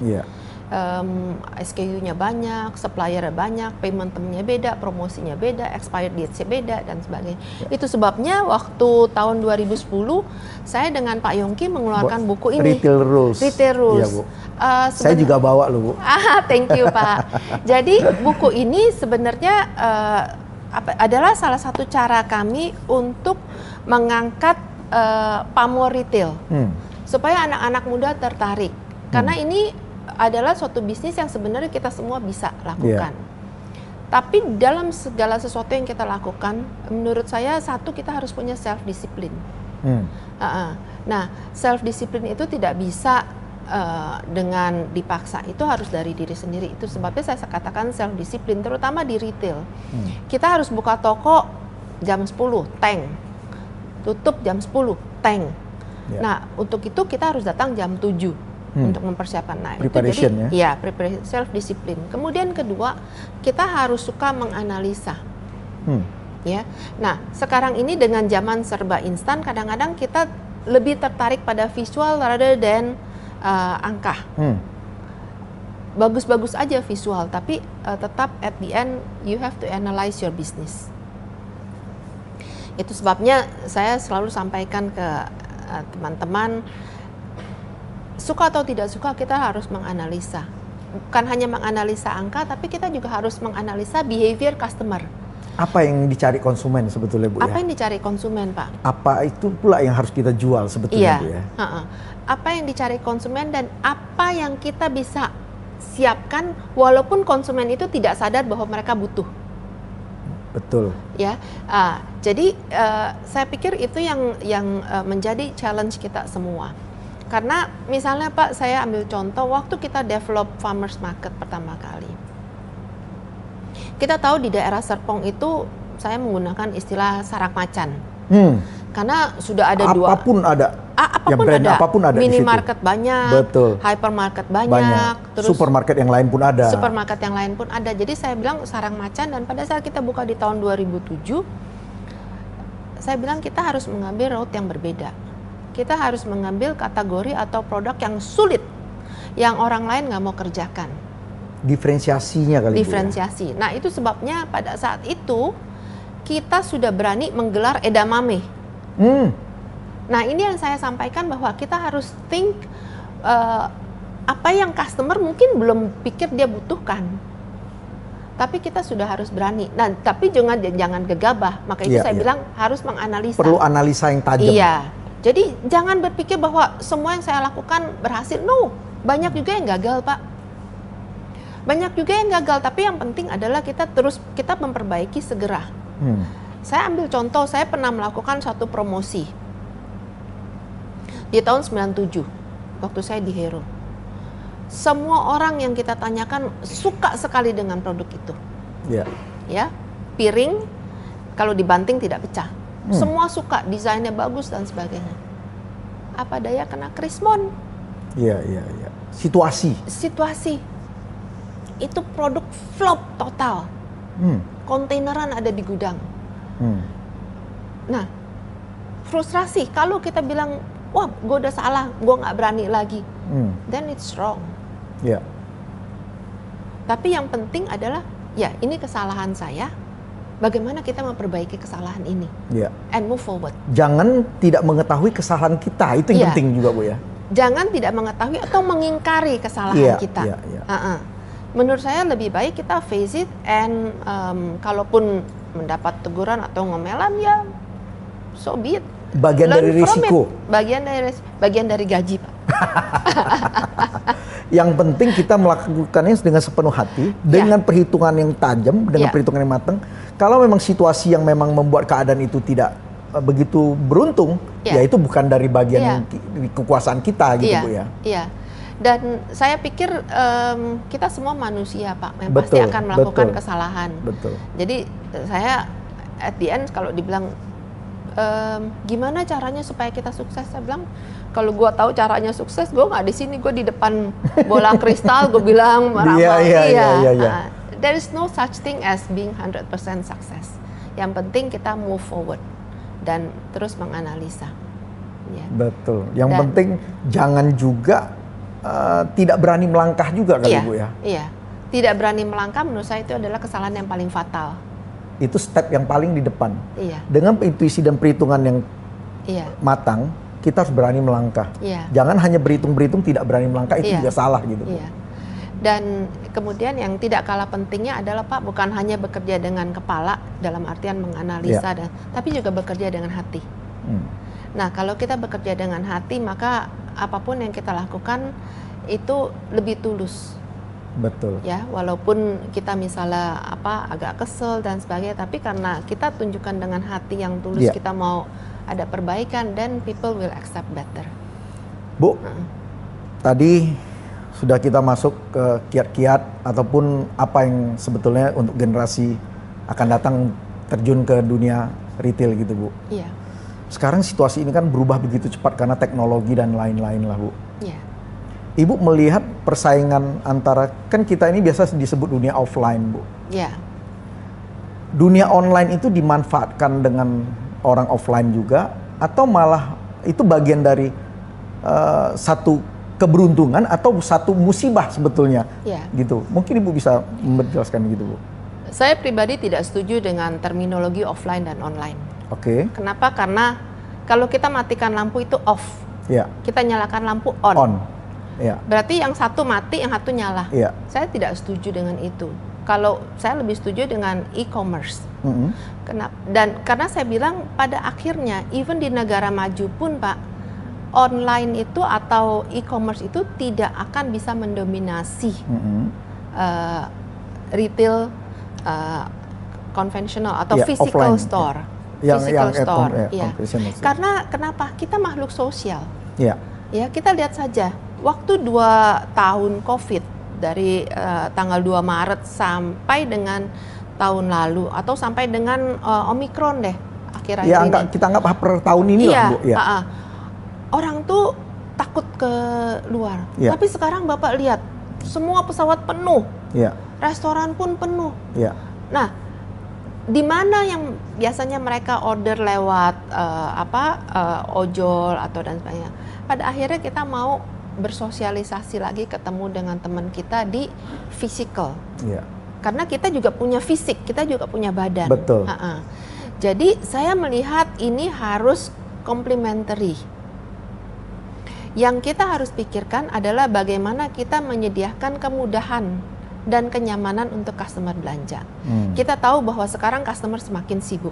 S1: SKU-nya banyak, supplier-nya banyak, payment termnya beda, promosinya beda, expired dates-nya beda, dan sebagainya. Itu sebabnya waktu tahun 2010, saya dengan Pak Yongki mengeluarkan buku ini.
S2: Retail Rules.
S1: Retail Rules.
S2: Iya, Bu. Saya juga bawa loh, Bu.
S1: Thank you, Pak. Jadi buku ini sebenarnya adalah salah satu cara kami untuk mengangkat pamor retail. Supaya anak-anak muda tertarik. Karena ini adalah suatu bisnis yang sebenarnya kita semua bisa lakukan. Tapi dalam segala sesuatu yang kita lakukan, menurut saya satu, kita harus punya self disiplin. Nah, self disiplin itu tidak bisa dengan dipaksa, itu harus dari diri sendiri. Itu sebabnya saya katakan self disiplin, terutama di retail. Kita harus buka toko jam 10, tank. Tutup jam 10, tank. Nah, untuk itu kita harus datang jam 7. Untuk mempersiapkan. Nah,
S2: preparation,
S1: itu jadi preparation, self disiplin. Kemudian kedua, kita harus suka menganalisa. Ya. Nah, sekarang ini dengan zaman serba instan, kadang-kadang kita lebih tertarik pada visual rather than angka. Bagus-bagus aja visual, tapi tetap at the end you have to analyze your business. Itu sebabnya saya selalu sampaikan ke teman-teman, suka atau tidak suka, kita harus menganalisa. Bukan hanya menganalisa angka, tapi kita juga harus menganalisa behavior customer.
S2: Apa yang dicari konsumen sebetulnya, Bu?
S1: Apa yang dicari konsumen, Pak?
S2: Apa itu pula yang harus kita jual sebetulnya, Bu, ya?
S1: Apa yang dicari konsumen dan apa yang kita bisa siapkan walaupun konsumen itu tidak sadar bahwa mereka butuh.
S2: Betul.
S1: Ya, jadi saya pikir itu yang menjadi challenge kita semua. Karena misalnya, Pak, saya ambil contoh waktu kita develop farmers market pertama kali. Kita tahu di daerah Serpong itu saya menggunakan istilah sarang macan. Karena sudah ada
S2: apapun ada. Apapun ada.
S1: Minimarket banyak,
S2: betul.
S1: Hypermarket banyak,
S2: terus supermarket yang lain pun ada.
S1: Supermarket yang lain pun ada. Jadi saya bilang sarang macan, dan pada saat kita buka di tahun 2007, saya bilang kita harus mengambil route yang berbeda. Kita harus mengambil kategori atau produk yang sulit, yang orang lain nggak mau kerjakan.
S2: Diferensiasinya kali.
S1: Diferensiasi. Bu, ya? Nah, itu sebabnya pada saat itu kita sudah berani menggelar edamame. Nah, ini yang saya sampaikan, bahwa kita harus think apa yang customer mungkin belum pikir dia butuhkan. Tapi kita sudah harus berani. Nah, tapi jangan gegabah. Maka itu saya bilang harus menganalisa.
S2: Perlu analisa yang tajam.
S1: Iya. Jadi jangan berpikir bahwa semua yang saya lakukan berhasil. No, banyak juga yang gagal, Pak. Banyak juga yang gagal, tapi yang penting adalah kita memperbaiki segera. Saya ambil contoh, saya pernah melakukan satu promosi di tahun 97, waktu saya di Hero. Semua orang yang kita tanyakan suka sekali dengan produk itu. Ya, piring kalau dibanting tidak pecah. Semua suka, desainnya bagus dan sebagainya. Apa daya kena krismon?
S2: Iya. Situasi. Itu produk flop total. Kontaineran ada di gudang. Nah, frustrasi. Kalau kita bilang, wah, gue udah salah, gue nggak berani lagi, then it's wrong. Tapi yang penting adalah, ya ini kesalahan saya. Bagaimana kita memperbaiki kesalahan ini and move forward. Jangan tidak mengetahui kesalahan kita, itu yang penting juga, Bu, ya.
S1: Jangan tidak mengetahui atau mengingkari kesalahan kita. Menurut saya lebih baik kita face it, and kalaupun mendapat teguran atau ngomelan, ya so be it.
S2: Bagian dari risiko.
S1: Bagian dari gaji, Pak.
S2: Yang penting kita melakukannya dengan sepenuh hati, dengan perhitungan yang tajam, dengan perhitungan yang matang. Kalau memang situasi yang memang membuat keadaan itu tidak begitu beruntung, ya itu bukan dari bagian kekuasaan kita gitu Bu ya. Iya.
S1: Dan saya pikir kita semua manusia Pak, yang pasti akan melakukan kesalahan.
S2: Betul.
S1: Jadi saya at the end kalau dibilang gimana caranya supaya kita sukses, saya bilang kalau gue tahu caranya sukses, gue nggak di sini, gue di depan bola kristal, gue bilang meramal. Iya. There is no such thing as being 100% success. Yang penting kita move forward dan terus menganalisa. Ya.
S2: Betul. Yang penting jangan juga tidak berani melangkah juga kali Bu ya.
S1: Iya. Tidak berani melangkah menurut saya itu adalah kesalahan yang paling fatal.
S2: Itu step yang paling di depan.
S1: Iya.
S2: Dengan intuisi dan perhitungan yang matang, kita harus berani melangkah.
S1: Iya.
S2: Jangan hanya berhitung-berhitung tidak berani melangkah, itu juga salah gitu.
S1: Iya. Dan kemudian yang tidak kalah pentingnya adalah Pak, bukan hanya bekerja dengan kepala dalam artian menganalisa, tapi juga bekerja dengan hati. Nah, kalau kita bekerja dengan hati, maka apapun yang kita lakukan itu lebih tulus.
S2: Betul.
S1: Ya, walaupun kita misalnya agak kesel dan sebagainya, tapi karena kita tunjukkan dengan hati yang tulus, kita mau ada perbaikan, then people will accept better.
S2: Bu, tadi sudah kita masuk ke kiat-kiat ataupun apa yang sebetulnya untuk generasi akan datang terjun ke dunia retail gitu Bu.
S1: Iya.
S2: Sekarang situasi ini kan berubah begitu cepat karena teknologi dan lain-lain lah Bu.
S1: Iya.
S2: Ibu melihat persaingan antara, kan kita ini biasa disebut dunia offline Bu.
S1: Iya.
S2: Dunia online itu dimanfaatkan dengan orang offline juga, atau malah itu bagian dari satu keberuntungan atau satu musibah sebetulnya, gitu. Mungkin Ibu bisa menjelaskan gitu Bu.
S1: Saya pribadi tidak setuju dengan terminologi offline dan online.
S2: Oke.
S1: Kenapa? Karena kalau kita matikan lampu itu off, kita nyalakan lampu on. Berarti yang satu mati, yang satu nyala. Saya tidak setuju dengan itu. Kalau saya lebih setuju dengan e-commerce. Dan karena saya bilang pada akhirnya, even di negara maju pun Pak, online itu atau e-commerce itu tidak akan bisa mendominasi retail konvensional atau physical
S2: offline,
S1: store.
S2: Physical
S1: store. Karena kenapa? Kita makhluk sosial. Ya, kita lihat saja waktu 2 tahun COVID dari tanggal 2 Maret sampai dengan tahun lalu atau sampai dengan Omikron deh akhir-akhir ini.
S2: Kita anggap per tahun ini lah Bu.
S1: Orang tuh takut ke luar. Tapi sekarang Bapak lihat, semua pesawat penuh, restoran pun penuh. Nah, di mana yang biasanya mereka order lewat ojol atau dan sebagainya. Pada akhirnya kita mau bersosialisasi lagi, ketemu dengan teman kita di physical. Karena kita juga punya fisik, kita juga punya badan.
S2: Betul.
S1: Jadi saya melihat ini harus complementary. Yang kita harus pikirkan adalah bagaimana kita menyediakan kemudahan dan kenyamanan untuk customer belanja. Kita tahu bahwa sekarang customer semakin sibuk.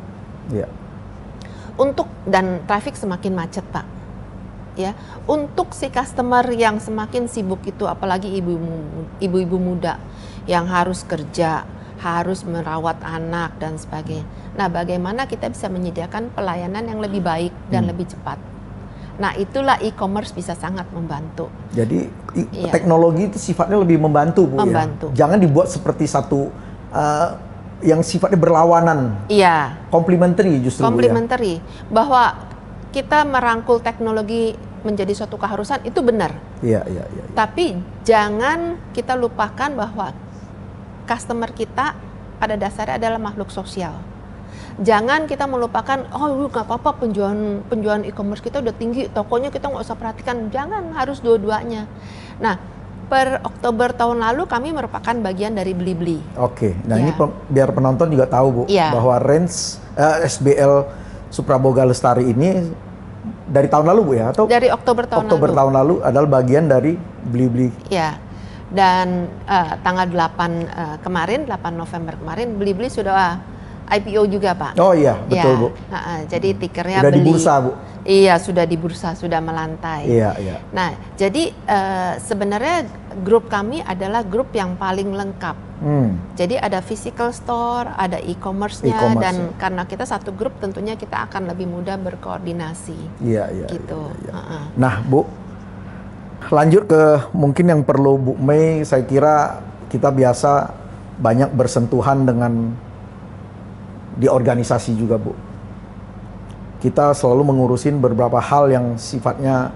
S1: Dan traffic semakin macet Pak. Untuk si customer yang semakin sibuk itu, apalagi ibu-ibu muda yang harus kerja, harus merawat anak dan sebagainya. Nah, bagaimana kita bisa menyediakan pelayanan yang lebih baik dan lebih cepat? Nah, itulah e-commerce bisa sangat membantu.
S2: Jadi teknologi itu sifatnya lebih membantu Bu. Jangan dibuat seperti satu yang sifatnya berlawanan. Complementary justru.
S1: Complementary. Bahwa kita merangkul teknologi menjadi suatu keharusan itu benar. Tapi jangan kita lupakan bahwa customer kita pada dasarnya adalah makhluk sosial. Jangan kita melupakan, nggak apa-apa penjualan e-commerce kita udah tinggi, tokonya kita nggak usah perhatikan. Jangan, harus dua-duanya. Nah, per Oktober tahun lalu kami merupakan bagian dari Blibli.
S2: Ini biar penonton juga tahu Bu, bahwa range SBL Supraboga Lestari ini dari tahun lalu Bu ya? Atau
S1: dari Oktober
S2: tahun lalu adalah bagian dari Blibli.
S1: Dan tanggal 8 kemarin, 8 November kemarin, Blibli sudah IPO juga Pak.
S2: Betul Bu.
S1: Jadi tikernya
S2: udah di bursa Bu.
S1: Iya, sudah di bursa, sudah melantai.
S2: Iya, iya.
S1: Nah, jadi sebenarnya grup kami adalah grup yang paling lengkap. Jadi ada physical store, ada e-commerce-nya, dan karena kita satu grup tentunya kita akan lebih mudah berkoordinasi.
S2: Iya, iya.
S1: Gitu.
S2: Iya, iya. Nah, Bu, lanjut ke mungkin yang perlu Bu Mei, saya kira kita biasa banyak bersentuhan dengan di organisasi juga, Bu. Kita selalu mengurusin beberapa hal yang sifatnya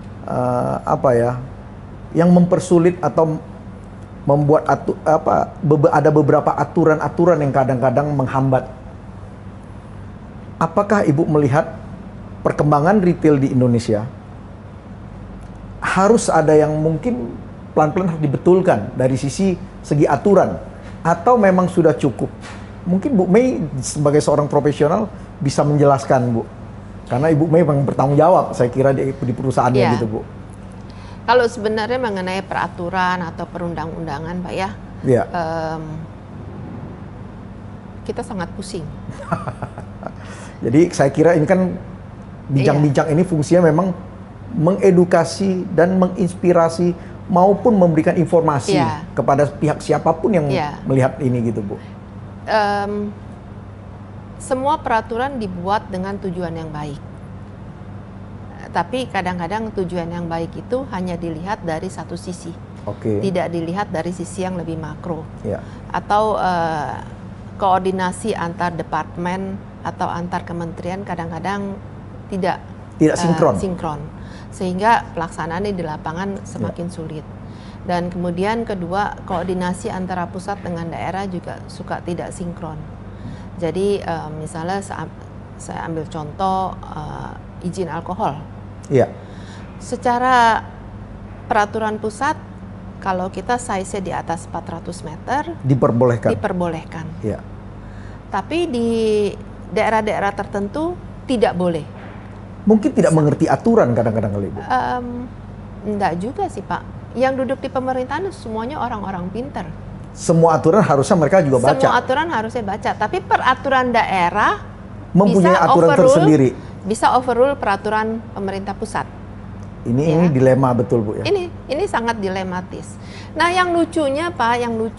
S2: yang mempersulit atau membuat ada beberapa aturan-aturan yang kadang-kadang menghambat. Apakah Ibu melihat perkembangan retail di Indonesia harus ada yang mungkin pelan-pelan harus dibetulkan dari segi aturan, atau memang sudah cukup? Mungkin Bu Mei sebagai seorang profesional bisa menjelaskan, Bu. Karena Ibu Mei memang bertanggung jawab, saya kira di perusahaannya gitu, Bu.
S1: Kalau sebenarnya mengenai peraturan atau perundang-undangan, Pak ya, kita sangat pusing.
S2: Jadi saya kira ini kan bincang-bincang ini fungsinya memang mengedukasi dan menginspirasi maupun memberikan informasi kepada pihak siapapun yang melihat ini gitu, Bu.
S1: Semua peraturan dibuat dengan tujuan yang baik. Tapi kadang-kadang tujuan yang baik itu hanya dilihat dari satu sisi. Tidak dilihat dari sisi yang lebih makro. Atau koordinasi antar departemen atau antar kementerian kadang-kadang tidak sinkron. Sehingga pelaksanaannya di lapangan semakin sulit. Dan kemudian kedua, koordinasi antara pusat dengan daerah juga suka tidak sinkron. Jadi misalnya saya ambil contoh izin alkohol. Secara peraturan pusat, kalau kita size-nya di atas 400 meter diperbolehkan. Tapi di daerah-daerah tertentu tidak boleh.
S2: Mungkin tidak mengerti aturan kadang-kadang kali, Bu.
S1: Enggak juga sih, Pak. Yang duduk di pemerintahan semuanya orang-orang pinter.
S2: Semua aturan harusnya mereka juga baca.
S1: Semua aturan harusnya baca, tapi peraturan daerah
S2: mempunyai aturan tersendiri.
S1: Bisa overrule peraturan pemerintah pusat.
S2: Ini dilema betul, Bu ya.
S1: Ini sangat dilematis. Nah, yang lucunya, Pak,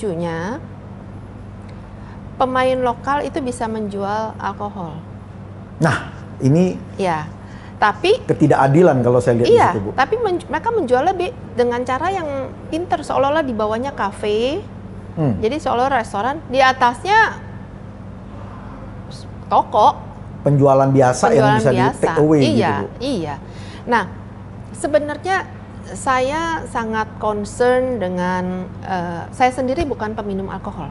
S1: pemain lokal itu bisa menjual alkohol.
S2: Nah, ini
S1: tapi
S2: ketidakadilan kalau saya lihat di situ, Bu.
S1: Tapi mereka menjualnya dengan cara yang pinter, seolah-olah di bawahnya kafe. Jadi seolah restoran, di atasnya toko.
S2: Penjualan biasa yang bisa di take away gitu, Bu.
S1: Iya. Nah, sebenarnya saya sangat concern dengan, saya sendiri bukan peminum alkohol.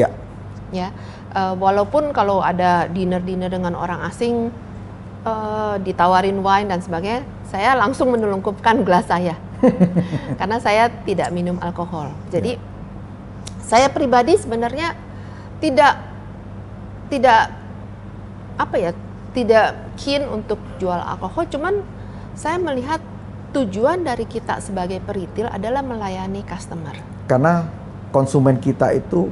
S1: Walaupun kalau ada dinner dengan orang asing, ditawarin wine dan sebagainya, saya langsung menelungkupkan gelas saya. Karena saya tidak minum alkohol. Jadi saya pribadi sebenarnya tidak keen untuk jual alkohol, cuman saya melihat tujuan dari kita sebagai peritel adalah melayani customer.
S2: Karena konsumen kita itu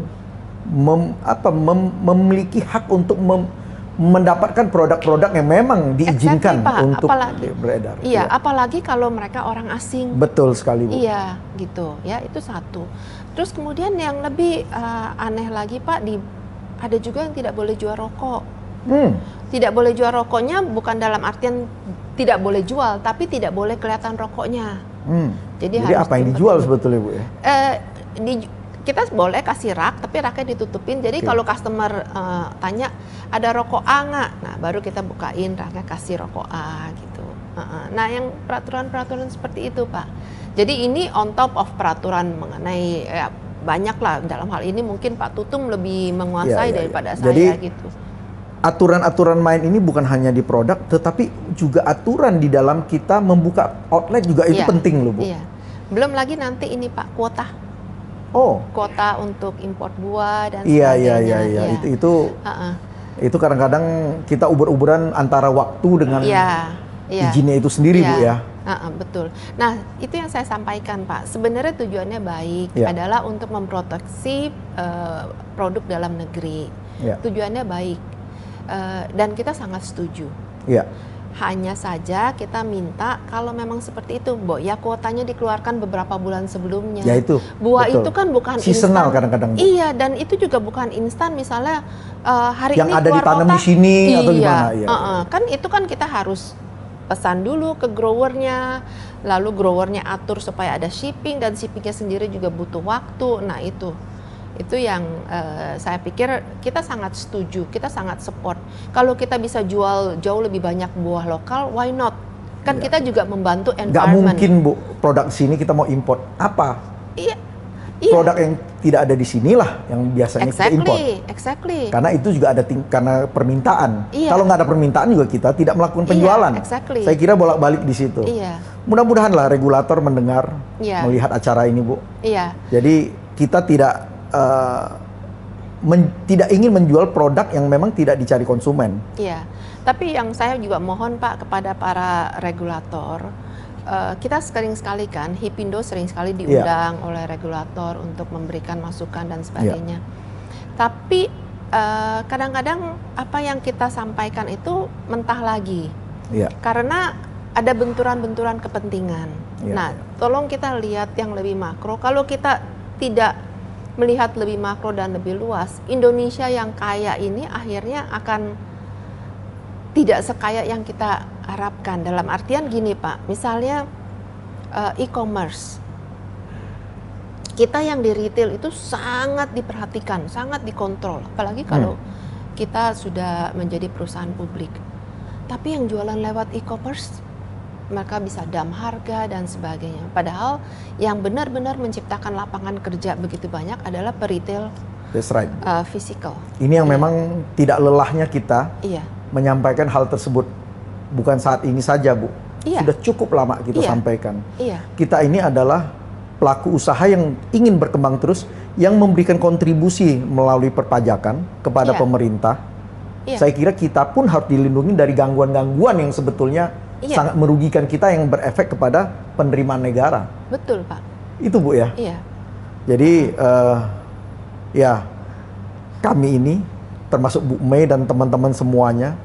S2: memiliki hak untuk mendapatkan produk-produk yang memang diizinkan untuk beredar.
S1: Apalagi kalau mereka orang asing.
S2: Betul sekali, Bu.
S1: Iya, gitu. Ya, itu satu. Terus kemudian yang lebih aneh lagi, Pak, ada juga yang tidak boleh jual rokok. Tidak boleh jual rokoknya bukan dalam artian tidak boleh jual, tapi tidak boleh kelihatan rokoknya. Jadi
S2: apa yang dijual sebetulnya, Bu ya?
S1: Kita boleh kasih rak, tapi raknya ditutupin. Jadi kalau customer tanya ada rokok A nggak, nah baru kita bukain raknya, kasih rokok A gitu. Nah, yang peraturan-peraturan seperti itu, Pak. Jadi ini on top of peraturan mengenai banyak lah, dalam hal ini mungkin Pak Tutum lebih menguasai daripada saya gitu.
S2: Aturan-aturan main ini bukan hanya di produk, tetapi juga aturan di dalam kita membuka outlet juga itu penting loh, Bu.
S1: Belum lagi nanti ini Pak, kuota. Kuota untuk impor buah dan sebagainya.
S2: Itu kadang-kadang kita ubur-uburan antara waktu dengan izinnya itu sendiri, Bu ya.
S1: Betul. Nah, itu yang saya sampaikan, Pak. Sebenarnya tujuannya baik, adalah untuk memproteksi produk dalam negeri. Tujuannya baik, dan kita sangat setuju. Hanya saja kita minta kalau memang seperti itu, Bo, ya kuotanya dikeluarkan beberapa bulan sebelumnya.
S2: Ya itu.
S1: Buah
S2: betul.
S1: itu kan bukan
S2: seasonal
S1: instan.
S2: kadang-kadang. Bu.
S1: Iya, dan itu juga bukan instan. Misalnya hari
S2: yang
S1: ini
S2: ada
S1: keluar
S2: ditanam
S1: kota,
S2: di sini
S1: iya,
S2: atau gimana? Iya,
S1: kan itu kan kita harus pesan dulu ke growernya, lalu growernya atur supaya ada shipping, dan shippingnya sendiri juga butuh waktu. Nah itu yang saya pikir kita sangat setuju, kita sangat support. Kalau kita bisa jual jauh lebih banyak buah lokal, why not? Kan kita juga membantu environment.
S2: Nggak mungkin, Bu, produk sini kita mau import. Apa?
S1: Iya.
S2: Produk yang tidak ada di sinilah yang biasanya kita import.
S1: Exactly.
S2: Karena itu juga ada karena permintaan.
S1: Iya.
S2: Kalau nggak ada permintaan juga kita tidak melakukan penjualan.
S1: Exactly.
S2: Saya kira bolak-balik di situ.
S1: Iya.
S2: Mudah-mudahan lah regulator mendengar, melihat acara ini, Bu.
S1: Iya.
S2: Jadi kita tidak tidak ingin menjual produk yang memang tidak dicari konsumen.
S1: Iya, tapi yang saya juga mohon Pak kepada para regulator, kita sering sekali kan, Hipindo sering sekali diundang oleh regulator untuk memberikan masukan dan sebagainya. Tapi kadang-kadang apa yang kita sampaikan itu mentah lagi, karena ada benturan-benturan kepentingan. Nah, tolong kita lihat yang lebih makro. Kalau kita tidak melihat lebih makro dan lebih luas, Indonesia yang kaya ini akhirnya akan tidak sekaya yang kita harapkan. Dalam artian gini Pak, misalnya e-commerce, kita yang di retail itu sangat diperhatikan, sangat dikontrol, apalagi kalau kita sudah menjadi perusahaan publik. Tapi yang jualan lewat e-commerce, mereka bisa dam harga dan sebagainya. Padahal yang benar-benar menciptakan lapangan kerja begitu banyak adalah peritel physical.
S2: Ini yang memang tidak lelahnya kita menyampaikan hal tersebut. Bukan saat ini saja, Bu. Sudah cukup lama kita sampaikan. Kita ini adalah pelaku usaha yang ingin berkembang terus, yang memberikan kontribusi melalui perpajakan kepada pemerintah. Saya kira kita pun harus dilindungi dari gangguan-gangguan yang sebetulnya sangat merugikan kita, yang berefek kepada penerimaan negara.
S1: Betul, Pak.
S2: Itu, Bu, ya.
S1: Iya.
S2: Jadi ya kami ini termasuk Bu Mei dan teman-teman semuanya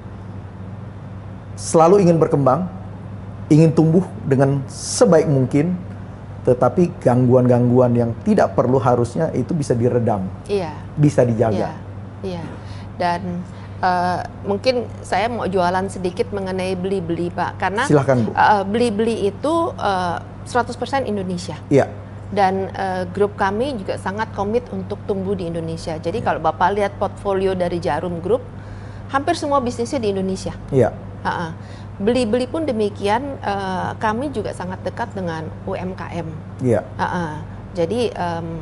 S2: selalu ingin berkembang, ingin tumbuh dengan sebaik mungkin, tetapi gangguan-gangguan yang tidak perlu harusnya itu bisa diredam. Bisa dijaga.
S1: Iya. Dan mungkin saya mau jualan sedikit mengenai beli-beli Pak, karena
S2: silahkan, Bu.
S1: Beli-beli itu 100% Indonesia. Dan grup kami juga sangat komit untuk tumbuh di Indonesia. Jadi kalau Bapak lihat portfolio dari Jarum Group, hampir semua bisnisnya di Indonesia. Beli-beli pun demikian, kami juga sangat dekat dengan UMKM. Jadi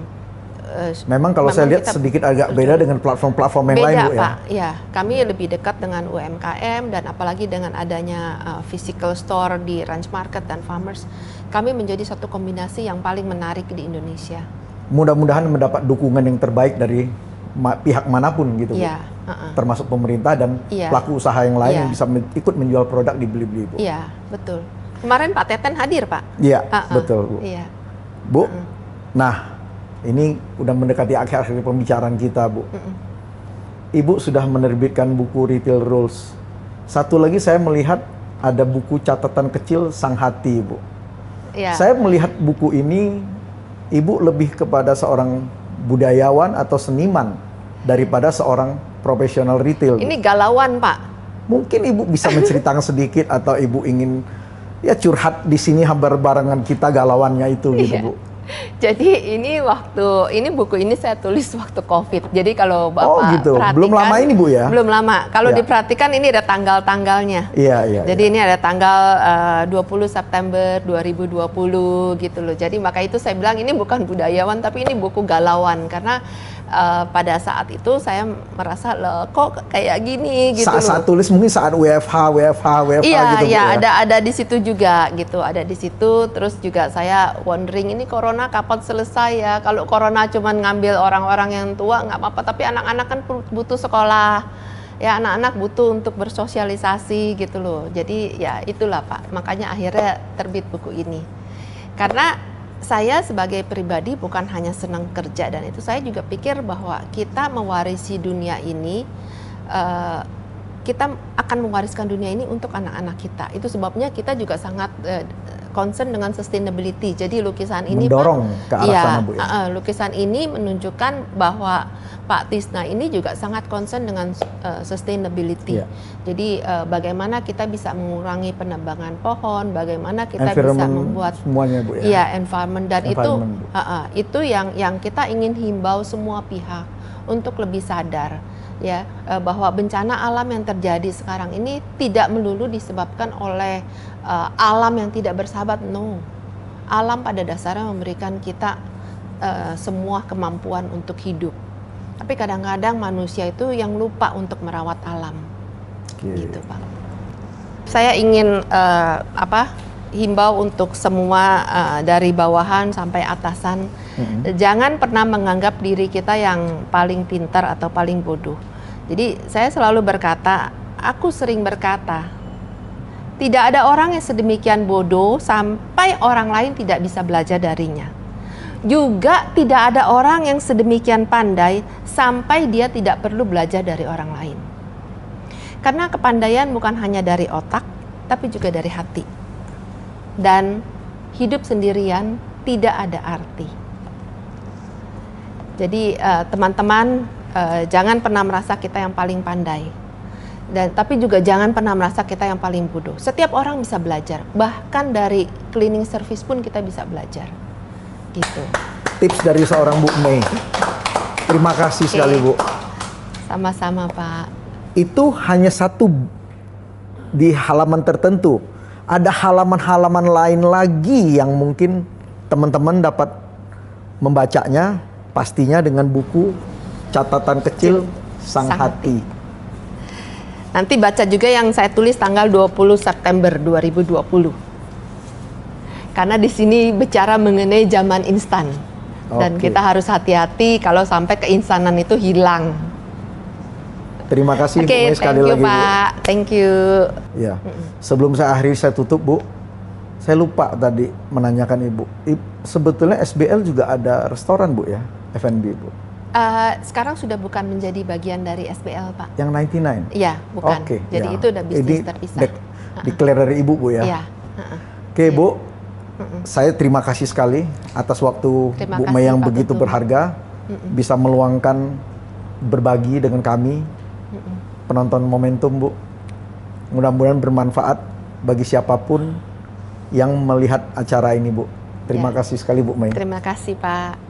S2: memang kalau saya lihat sedikit agak beda dengan platform-platform yang lain, Bu, ya.
S1: Pak. Ya, kami lebih dekat dengan UMKM, dan apalagi dengan adanya physical store di Ranch Market dan Farmers, kami menjadi satu kombinasi yang paling menarik di Indonesia.
S2: Mudah-mudahan mendapat dukungan yang terbaik dari pihak manapun gitu, Bu. Termasuk pemerintah dan pelaku usaha yang lain yang bisa ikut menjual produk di Beli-Beli, Bu.
S1: Iya, betul. Kemarin Pak Teten hadir, Pak.
S2: Iya, betul, Bu. Bu, nah ini udah mendekati akhir-akhir pembicaraan kita, Bu. Ibu sudah menerbitkan buku Retail Rules. Satu lagi saya melihat ada buku catatan kecil Sang Hati, Bu. Saya melihat buku ini, Ibu lebih kepada seorang budayawan atau seniman daripada seorang profesional retail.
S1: Ini galauan, Pak.
S2: Mungkin Ibu bisa menceritakan sedikit, atau Ibu ingin ya curhat di sini barengan kita galauannya itu, gitu, Bu.
S1: Jadi ini buku ini saya tulis waktu COVID. Jadi kalau Bapak perhatikan,
S2: belum lama ini, Bu, ya?
S1: Belum lama. Kalau diperhatikan ini ada tanggal-tanggalnya. Jadi ini ada tanggal 20 September 2020 gitu loh. Jadi maka itu saya bilang ini bukan budayawan, tapi ini buku galauan, karena pada saat itu saya merasa loh kok kayak gini gitu.
S2: Saat tulis mungkin saat WFH gitu.
S1: Iya, ada di situ juga gitu, ada di situ. Terus juga saya wondering ini corona kapan selesai ya? Kalau corona cuman ngambil orang-orang yang tua nggak apa-apa, tapi anak-anak kan butuh sekolah. Ya, anak-anak butuh untuk bersosialisasi gitu loh. Jadi ya itulah, Pak. Makanya akhirnya terbit buku ini. Karena saya sebagai pribadi bukan hanya senang kerja, dan itu saya juga pikir bahwa kita mewarisi dunia ini, kita akan mewariskan dunia ini untuk anak-anak kita. Itu sebabnya kita juga sangat concern dengan sustainability. Jadi lukisan ini
S2: mendorong ke arah
S1: ya,
S2: sana, Bu, ya.
S1: Lukisan ini menunjukkan bahwa Pak Tisna ini juga sangat concern dengan sustainability.
S2: Ya.
S1: Jadi bagaimana kita bisa mengurangi penebangan pohon, bagaimana kita bisa membuat
S2: semuanya, Bu, ya.
S1: Iya, environment, dan
S2: Environment,
S1: itu yang kita ingin himbau semua pihak untuk lebih sadar, ya, bahwa bencana alam yang terjadi sekarang ini tidak melulu disebabkan oleh alam yang tidak bersahabat. No, alam pada dasarnya memberikan kita semua kemampuan untuk hidup, tapi kadang-kadang manusia itu yang lupa untuk merawat alam. Gitu, Pak. Saya ingin himbau untuk semua dari bawahan sampai atasan, jangan pernah menganggap diri kita yang paling pintar atau paling bodoh. Jadi saya selalu berkata, aku sering berkata, tidak ada orang yang sedemikian bodoh sampai orang lain tidak bisa belajar darinya. Juga tidak ada orang yang sedemikian pandai sampai dia tidak perlu belajar dari orang lain. Karena kepandaian bukan hanya dari otak, tapi juga dari hati. Dan hidup sendirian tidak ada arti. Jadi teman-teman, jangan pernah merasa kita yang paling pandai. Tapi juga jangan pernah merasa kita yang paling bodoh. Setiap orang bisa belajar. Bahkan dari cleaning service pun kita bisa belajar. Gitu.
S2: Tips dari seorang Bu May. Terima kasih sekali, Bu.
S1: Sama-sama, Pak.
S2: Itu hanya satu di halaman tertentu. Ada halaman-halaman lain lagi yang mungkin teman-teman dapat membacanya, pastinya dengan buku catatan kecil Sang Hati.
S1: Nanti baca juga yang saya tulis tanggal 20 September 2020. Karena di sini bicara mengenai zaman instan. Dan kita harus hati-hati kalau sampai keinstanan itu hilang.
S2: Terima kasih, Bu May, sekali lagi,
S1: Pak.
S2: Bu.
S1: Thank you.
S2: Ya. Sebelum saya akhiri, saya tutup, Bu. Saya lupa tadi menanyakan Ibu. Sebetulnya SBL juga ada restoran, Bu, ya? F&B, Bu.
S1: Sekarang sudah bukan menjadi bagian dari SBL, Pak.
S2: Yang 99?
S1: Iya, bukan.
S2: Oke,
S1: jadi
S2: ya.
S1: itu udah bisnis terpisah.
S2: Declare dari Ibu, Bu, ya?
S1: Iya.
S2: Oke, Bu. Saya terima kasih sekali atas waktu Bu May yang begitu berharga. Bisa meluangkan berbagi dengan kami, penonton Momentum, Bu. Mudah-mudahan bermanfaat bagi siapapun yang melihat acara ini, Bu. Terima kasih sekali, Bu May.
S1: Terima kasih, Pak.